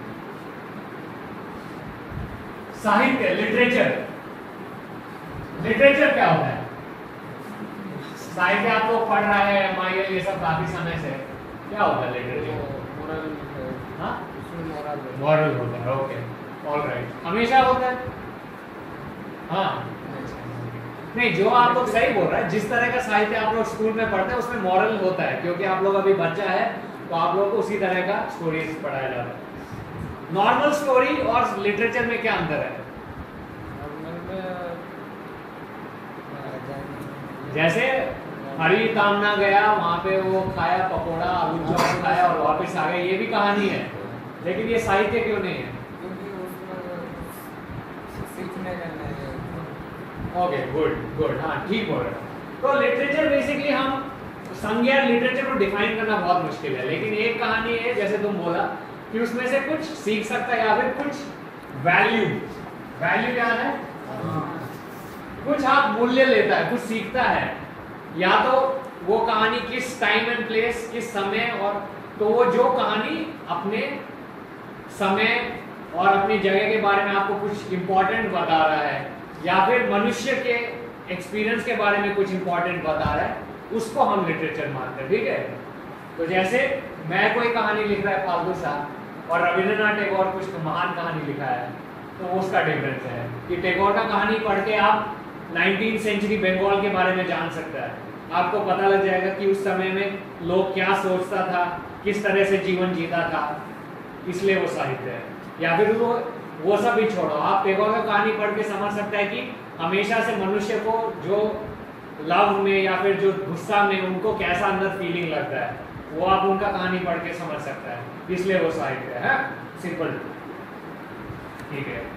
साहित्य, लिटरेचर। लिटरेचर क्या होता है? साहित्य आप लोग पढ़ रहे हैं एमआईएल ये सब काफी समय से, क्या होता है लिटरेचर? मोरल हाँ उसमें मोरल है। मॉरल होता है। ओके ऑल राइट, हमेशा होता है? हाँ नहीं, जो आप लोग सही बोल रहे हैं, जिस तरह का साहित्य आप लोग स्कूल में पढ़ते हैं उसमें मॉरल होता है, क्योंकि आप लोग अभी बच्चा है तो आप लोग को उसी तरह का स्टोरीज पढ़ाया जाता है। नॉर्मल स्टोरी और लिटरेचर में क्या अंतर है? नॉर्मल में जैसे हरी कामना गया वहां पे वो खाया पकोड़ा आलू चौक खाया और वापस आ गया, ये भी कहानी है, लेकिन ये साहित्य क्यों नहीं है? क्योंकि उसमें सीखने का नहीं है। ओके गुड गुड, हाँ ठीक बोल रहे हो। तो लिटरेचर बेसिकली हम संज्ञा लिटरेचर को डिफाइन करना बहुत मुश्किल है, लेकिन एक कहानी है जैसे तुम बोला कि उसमें से कुछ सीख सकता है या फिर कुछ वैल्यू, वैल्यू क्या है, कुछ आप मूल्य लेता है, कुछ सीखता है, या तो वो कहानी किस टाइम एंड प्लेस, किस समय, और तो वो जो कहानी अपने समय और अपनी जगह के बारे में आपको कुछ इंपॉर्टेंट बता रहा है या फिर मनुष्य के एक्सपीरियंस के बारे में कुछ इंपॉर्टेंट बता रहा है, उसको हम लिटरेचर मानते हैं। ठीक है, तो जैसे मैं कोई कहानी लिख रहा है फालतू सा और रविंद्रनाथ टैगोर कुछ महान कहानी लिखा है, तो उसका डिफरेंस है कि टैगोर का कहानी पढ़ के आप नाइनटीन सेंचुरी बंगाल के बारे में जान सकता है, आपको पता लग जाएगा कि उस समय में लोग क्या सोचता था, किस तरह से जीवन जीता था, इसलिए वो साहित्य है। या फिर वो वो सब भी छोड़ो, आप टैगोर का कहानी पढ़ के समझ सकता है कि हमेशा से मनुष्य को जो लव में या फिर जो गुस्सा में उनको कैसा अंदर फीलिंग लगता है, वो आप उनका कहानी पढ़ के समझ सकता है, इसलिए वो साहित्य है। सिंपल, ठीक है।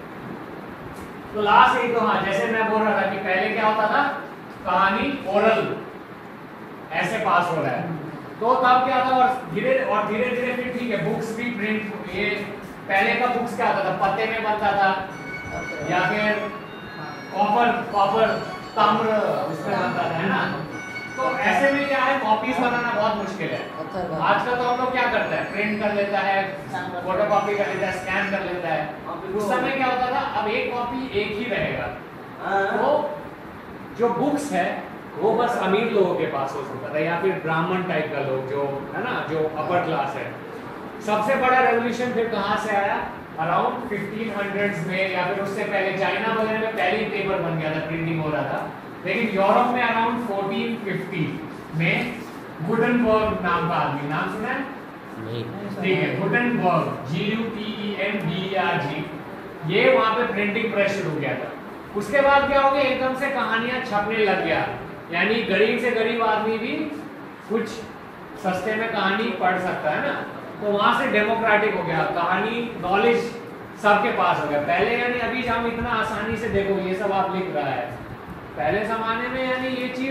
तो लास्ट एक तो हाँ, जैसे मैं बोल रहा था कि पहले क्या होता था, कहानी ओरल ऐसे पास हो रहा है, तो तब क्या था, और धीरे और धीरे धीरे फिर ठीक है बुक्स भी प्रिंट, ये पहले का बुक्स क्या होता था, पत्ते में बनता था या फिर कॉपर कॉपर ताम्र उसमें बनता था, है ना। तो ऐसे में क्या है, कॉपीज बनाना बहुत मुश्किल है। आजकल तो हम लोग क्या करते हैं, प्रिंट कर लेता है, फोटो कॉपी कर लेता है, स्कैन कर लेता है। उस समय क्या होता था, अब एक कॉपी एक ही रहेगा, तो जो बुक्स है वो बस अमीर लोगों के पास हो सकता था या फिर ब्राह्मण टाइप का लोग जो है ना, जो अपर क्लास है। सबसे बड़ा रेवोल्यूशन फिर कहाँ से आया, अराउंड फिफ्टीन हंड्रेड्स में या फिर उससे पहले चाइना वगैरह में पहले ही पेपर बन गया था, प्रिंटिंग हो रहा था, लेकिन यूरोप में अराउंड फोर्टीन फिफ्टी में गुटेनबर्ग नाम का आदमी, नाम सुना है? ठीक है, Gutenberg, G U T E N B R G, ये वहां पे प्रिंटिंग प्रेस शुरू किया था। उसके बाद क्या हो गया, एकदम से कहानियां छपने लग गया, यानी गरीब से गरीब आदमी भी कुछ सस्ते में कहानी पढ़ सकता है ना, तो वहां से डेमोक्रेटिक हो गया, कहानी नॉलेज सबके पास हो गया। पहले यानी अभी हम इतना आसानी से देखो ये सब आप लिख रहा है, पहले जमाने में यानी ये चीज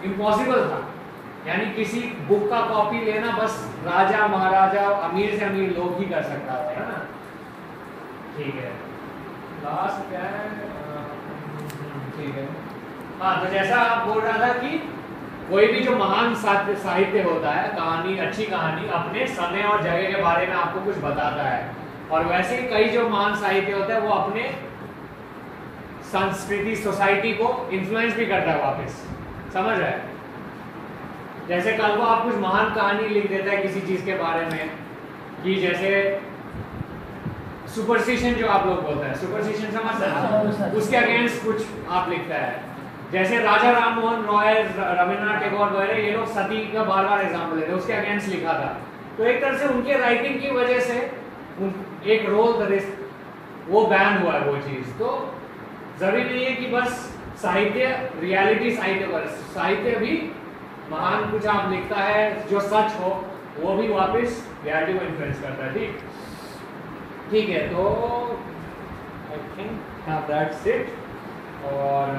इम्पॉसिबल था, यानी किसी बुक का कॉपी लेना बस राजा महाराजा अमीर से अमीर लोग ही कर सकता था, है ना। ठीक है, लास्ट क्या है, ठीक है। हाँ, तो जैसा आप बोल रहा था कि कोई भी जो महान साहित्य होता है, कहानी, अच्छी कहानी अपने समय और जगह के बारे में आपको कुछ बताता है, और वैसे ही कई जो महान साहित्य होता है वो अपने संस्कृति सोसाइटी को इन्फ्लुएंस भी करता है वापस, समझ रहे हैं। जैसे कल को आप कुछ महान कहानी लिख देता है किसी चीज के बारे में, कि जैसे सुपरस्टिशन जो आप लोग बोलते हैं, सुपरस्टिशन समझते हैं, उसके अगेंस्ट कुछ आप लिखता है। जैसे राजा राम मोहन रॉय, रविन्द्रनाथ टैगोर वगैरह, ये लोग सती का बार बार एग्जाम्पल लेते हैं, उसके अगेंस्ट लिखा था। तो एक तरह से उनके राइटिंग की वजह से एक रोल वो बैन हुआ है वो चीज। तो जरूरी नहीं है कि बस साहित्य रियलिटी साहित्य पर, साहित्य भी महान कुछ आप लिखता है जो सच हो, वो भी वापस रियलिटी को इन्फ्लुएंस करता है। ठीक ठीक है, तो आई थिंक दैट्स इट। और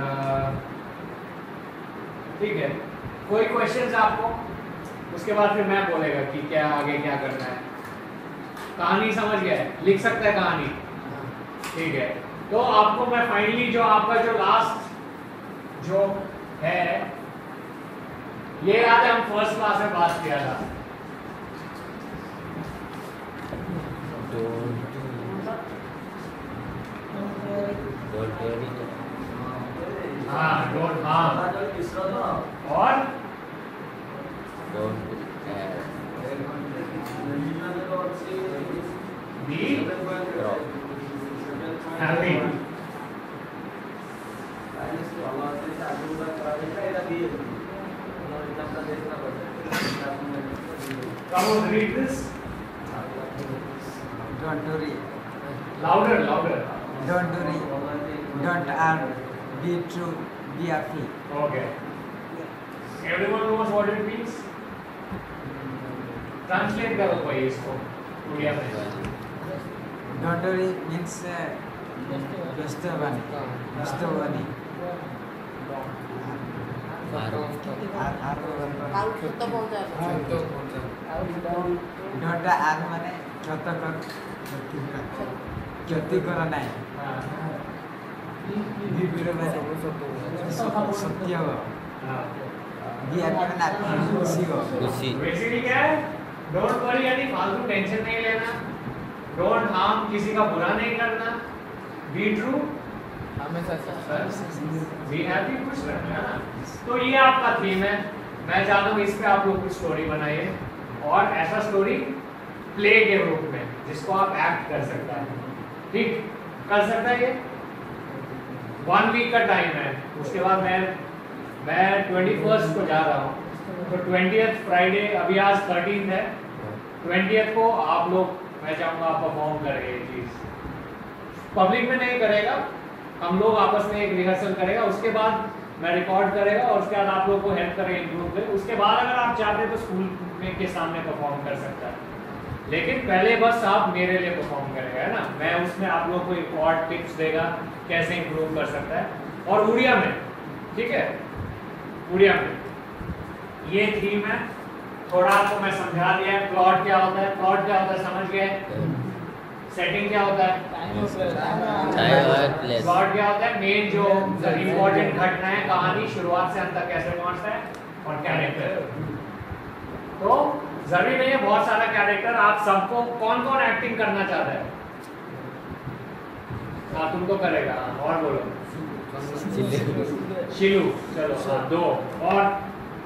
ठीक है, कोई क्वेश्चंस आपको? उसके बाद फिर मैं बोलेगा कि क्या आगे क्या करना है। कहानी समझ गया है, लिख सकता है कहानी, ठीक है। तो आपको मैं फाइनली जो आपका जो लास्ट जो है, ये याद है हम फर्स्ट क्लास में बात किया था, हाँ डोंट हार्म और be happy. Come on, read this. Don't worry. Louder, louder. Don't worry. Don't harm. Be true. Be happy. Okay. Everyone knows what it means? Translate करो कोई इसको उड़िया में। Don't worry means uh, just one. Just one. Don't harm माने क्षति कर क्षति करा नहीं। सत्य हो, भी अपना खुशी हो। बेसिकली क्या है, डोंट वरी यानी फालतू टेंशन नहीं लेना, डोंट हार्म किसी का बुरा नहीं करना, बी ट्रू, हमेशा बी हैप्पी, खुश रहना, है ना। तो ये आपका थीम है। मैं चाहता हूँ इस पे आप लोग कुछ स्टोरी बनाइए, और ऐसा स्टोरी प्ले के रूप में जिसको आप एक्ट कर सकता है, ठीक कर सकता है। ये वन वीक का टाइम है, उसके बाद मैं मैं ट्वेंटी फर्स्ट को जा रहा हूँ, तो ट्वेंटियथ फ्राइडे, अभी आज थर्टीन है, ट्वेंटियथ को आप लोग, मैं चाहूँगा आप परफॉर्म करेंगे ये चीज़। पब्लिक में नहीं करेगा, हम लोग आपस में एक रिहर्सल करेगा, उसके बाद मैं रिकॉर्ड करेगा, और उसके बाद आप लोग को हेल्प करेंगे इम्प्रूव में। उसके बाद अगर आप चाहते हैं तो स्कूल में के सामने परफॉर्म कर सकता है, लेकिन पहले बस आप मेरे लिए परफॉर्म करेगा, है ना। मैं उसमें आप लोग को एक और टिप्स देगा कैसे इम्प्रूव कर सकता है, और उड़िया में, ठीक है, उड़िया में ये थीम है। थोड़ा आपको मैं समझा दिया है, प्लॉट क्या होता है, प्लॉट क्या होता है समझ गए, सेटिंग क्या होता है, प्लॉट क्या होता है, मेन जो इम्पोर्टेंट घटना है, कहानी शुरुआत से अंत तक कैसे पहुंचता है, और कैरेक्टर। तो जरूरी नहीं है बहुत सारा कैरेक्टर, आप सबको, कौन कौन एक्टिंग करना चाहता है? हाँ तुम तो करेगा, और बोलो। शिलू, चलो हाँ, दो, और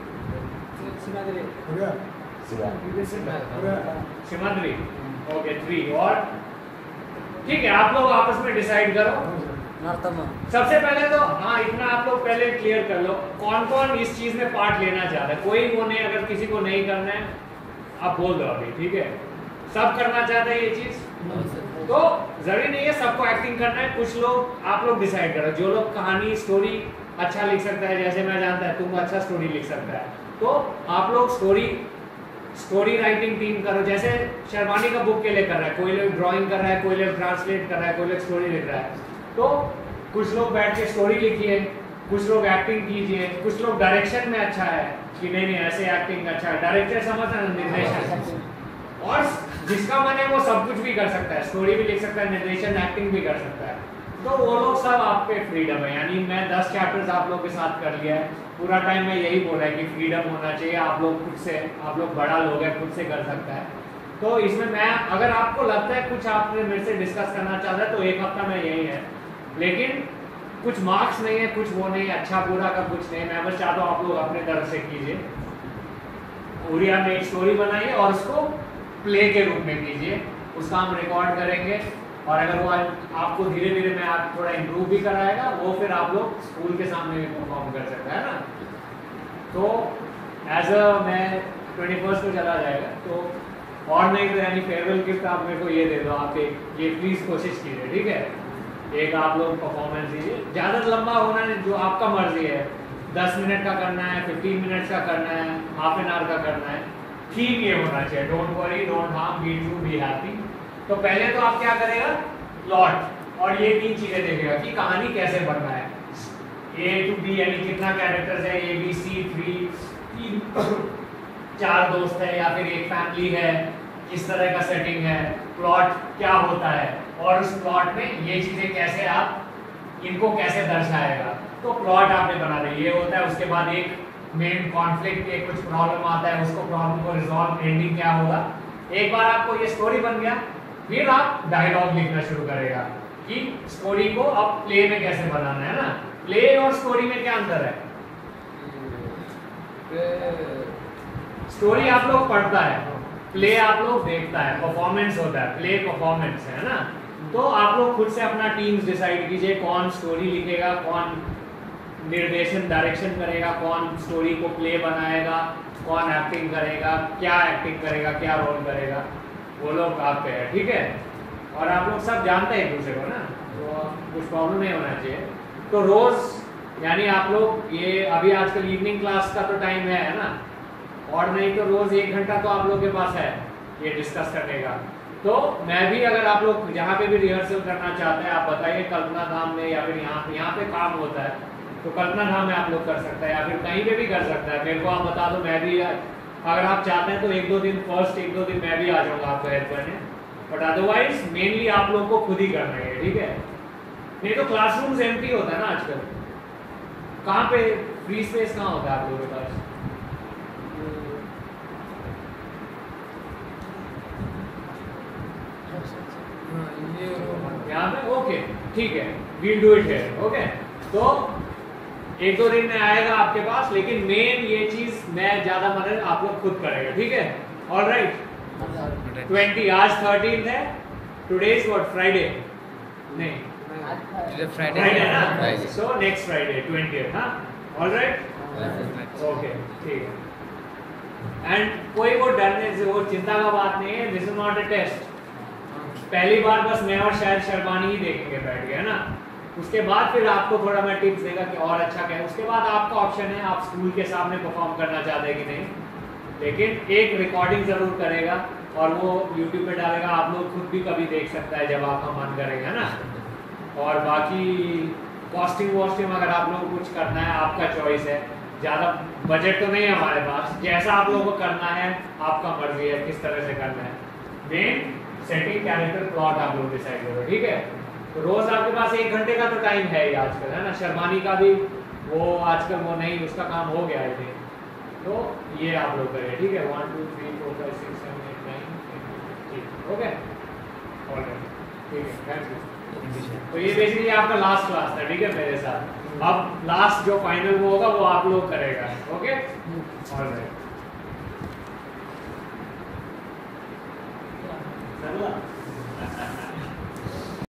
सिमंद्री, ओके थ्री, और ठीक है, आप लोग आपस में डिसाइड करो। सबसे पहले तो हाँ इतना आप लोग पहले क्लियर कर लो कौन कौन इस चीज में पार्ट लेना चाहता है। कोई वो नहीं, अगर किसी को नहीं करना है आप बोल दो अभी, ठीक है। सब करना चाहते हैं ये चीज, तो जरूरी नहीं है सबको एक्टिंग करना है। कुछ लोग आप लोग डिसाइड करो, जो लोग कहानी स्टोरी अच्छा लिख सकता है, जैसे मैं जानता है तुम अच्छा स्टोरी लिख सकता है, तो आप लोग स्टोरी स्टोरी राइटिंग टीम करो। जैसे शर्मानी का बुक के लिए कर रहा है, कोई लोग ड्राइंग कर रहा है, कोई लोग ट्रांसलेट कर रहा है, कोई लोग स्टोरी लिख रहा है, तो कुछ लोग बैठ के स्टोरी लिखिए, कुछ लोग एक्टिंग कीजिए, कुछ लोग डायरेक्शन में अच्छा है कि नहीं नहीं ऐसे एक्टिंग अच्छा है, डायरेक्टर समझता है, निर्देशन, और जिसका मन है वो सब कुछ भी कर सकता है, स्टोरी भी लिख सकता है, निर्देशन एक्टिंग भी कर सकता है। तो वो लोग सब आप पे फ्रीडम है। यानी मैं दस चैप्टर्स आप लोग के साथ कर लिया है, पूरा टाइम मैं यही बोला है कि फ्रीडम होना चाहिए, आप लोग खुद से, आप लोग बड़ा लोग हैं, खुद से कर सकता है। तो इसमें मैं, अगर आपको लगता है कुछ आपने मेरे से डिस्कस करना चाह रहा है तो एक हफ्ता में यही है, लेकिन कुछ मार्क्स नहीं है, कुछ वो नहीं, अच्छा बुरा का कुछ नहीं। मैं बस चाहता हूँ आप लोग अपने तरफ से कीजिए, उड़िया में एक स्टोरी बनाइए और उसको प्ले के रूप में कीजिए, उसका हम रिकॉर्ड करेंगे, और अगर वो आपको धीरे धीरे में आप थोड़ा इम्प्रूव भी कराएगा, वो फिर आप लोग स्कूल के सामने भी परफॉर्म कर सकते हैं ना। तो एज अ मैं ट्वेंटी फर्स्ट को चला जाएगा, तो और नहीं तो यानी फेयरवेल गिफ्ट आप मेरे को ये दे दो, आप एक ये प्लीज़ कोशिश कीजिए, ठीक है। एक आप लोग परफॉर्मेंस दीजिए, ज़्यादा लंबा होना है, जो आपका मर्जी है, दस मिनट का करना है, फिफ्टीन मिनट्स का करना है, हाफ एन आवर का करना है, थीम ये होना चाहिए, don't worry don't harm be true be happy. तो पहले तो आप क्या करेगा, प्लॉट और ये तीन चीजें देखेगा कि कहानी कैसे बनना है, ए टू बी यानी कितना कैरेक्टर्स है, ए बी सी थ्री, तीन चार दोस्त है या फिर एक फैमिली है, किस तरह का सेटिंग है, प्लॉट क्या होता है, और उस प्लॉट में ये चीजें कैसे आप इनको कैसे दर्शाएगा। तो प्लॉट आपने बना दिया, ये होता है। उसके बाद एक मेन कॉन्फ्लिक्ट, एक कुछ प्रॉब्लम आता है, उसको प्रॉब्लम को रिजॉल्व, एंडिंग क्या होगा। एक बार आपको ये स्टोरी बन गया, फिर आप डायलॉग लिखना शुरू करेगा कि स्टोरी को अब प्ले में कैसे बनाना है ना। प्ले और स्टोरी में क्या अंतर है? स्टोरी आप लोग पढ़ता है, प्ले आप लोग देखता है, परफॉर्मेंस होता है, प्ले परफॉर्मेंस है ना। तो आप लोग खुद से अपना टीम्स डिसाइड कीजिए, कौन स्टोरी लिखेगा, कौन निर्देशन डायरेक्शन करेगा, कौन स्टोरी को प्ले बनाएगा, कौन एक्टिंग करेगा, क्या एक्टिंग करेगा, क्या रोल करेगा, वो लोग आप पे है, ठीक है। और आप लोग सब जानते हैं एक दूसरे को ना, तो कुछ प्रॉब्लम नहीं होना चाहिए। तो रोज यानी आप लोग ये अभी आजकल इवनिंग क्लास का तो टाइम है ना, और नहीं तो रोज एक घंटा तो आप लोग के पास है ये डिस्कस करने का। तो मैं भी, अगर आप लोग जहाँ पे भी रिहर्सल करना चाहते हैं, आप बताइए कल्पना धाम में या फिर यहाँ यहाँ पे काम होता है तो कल्पना धाम में आप लोग कर सकते हैं, या फिर कहीं पे भी कर सकता है। मेरे को आप बता दो, मैं भी, अगर आप चाहते हैं तो एक दो दिन, फर्स्ट एक दो दिन मैं भी आ जाऊँगा आपको हेल्प करने, बट अदरवाइज मेनली आप लोग को खुद ही करना है, ठीक है। नहीं तो क्लासरूम्स एम्प्टी होता है ना आजकल, कहाँ पे फ्री स्पेस कहाँ होता है आप लोगों के पास? यहाँ पे ओके, ठीक है, we'll do it here, okay. तो एक दो दिन में आएगा आपके पास, लेकिन मेन ये चीज मैं ज्यादा मदद आप लोग खुद करेगा, ठीक है। ऑल राइट, ट्वेंटी आज थर्टीन है, टुडे इज व्हाट, फ्राइडे? नहीं, फ्राइडे फ्राइडे ना, Friday. So next Friday twentieth, हाँ, ऑल राइट, ओके, ठीक है। एंड कोई वो डरने से, वो चिंता का बात नहीं है, this is not a test. पहली बार बस मैं और शायद शर्मानी ही देखेंगे बैठ गया ना, उसके बाद फिर आपको थोड़ा मैं टिप्स देगा कि और अच्छा क्या है। उसके बाद आपका ऑप्शन है, आप स्कूल के सामने परफॉर्म करना चाहते हैं कि नहीं, लेकिन एक रिकॉर्डिंग जरूर करेगा और वो यूट्यूब पे डालेगा, आप लोग खुद भी कभी देख सकता है जब आपका मन करेगा ना। और बाकी कॉस्टिंग वॉस्टिंग अगर आप लोगों को कुछ करना है, आपका चॉइस है, ज़्यादा बजट तो नहीं है हमारे पास, जैसा आप लोगों को करना है आपका मर्जी है किस तरह से करना है। मेन सेटिंग, कैरेक्टर, प्लॉट आप लोग डिसाइड करो, ठीक है। तो रोज आपके पास एक घंटे का तो टाइम है ही आजकल, है ना। शर्मानी का भी वो आजकल वो नहीं, उसका काम हो गया है, तो ये आप लोग करें, ठीक है। One two three four five six seven eight nine, ठीक, ओके, ऑलराइट, ठीक है, थैंक यू। तो ये बेसिकली आपका लास्ट क्लास था, ठीक है, मेरे साथ। अब लास्ट जो फाइनल वो होगा वो आप लोग करेगा, ओके, ऑलराइट।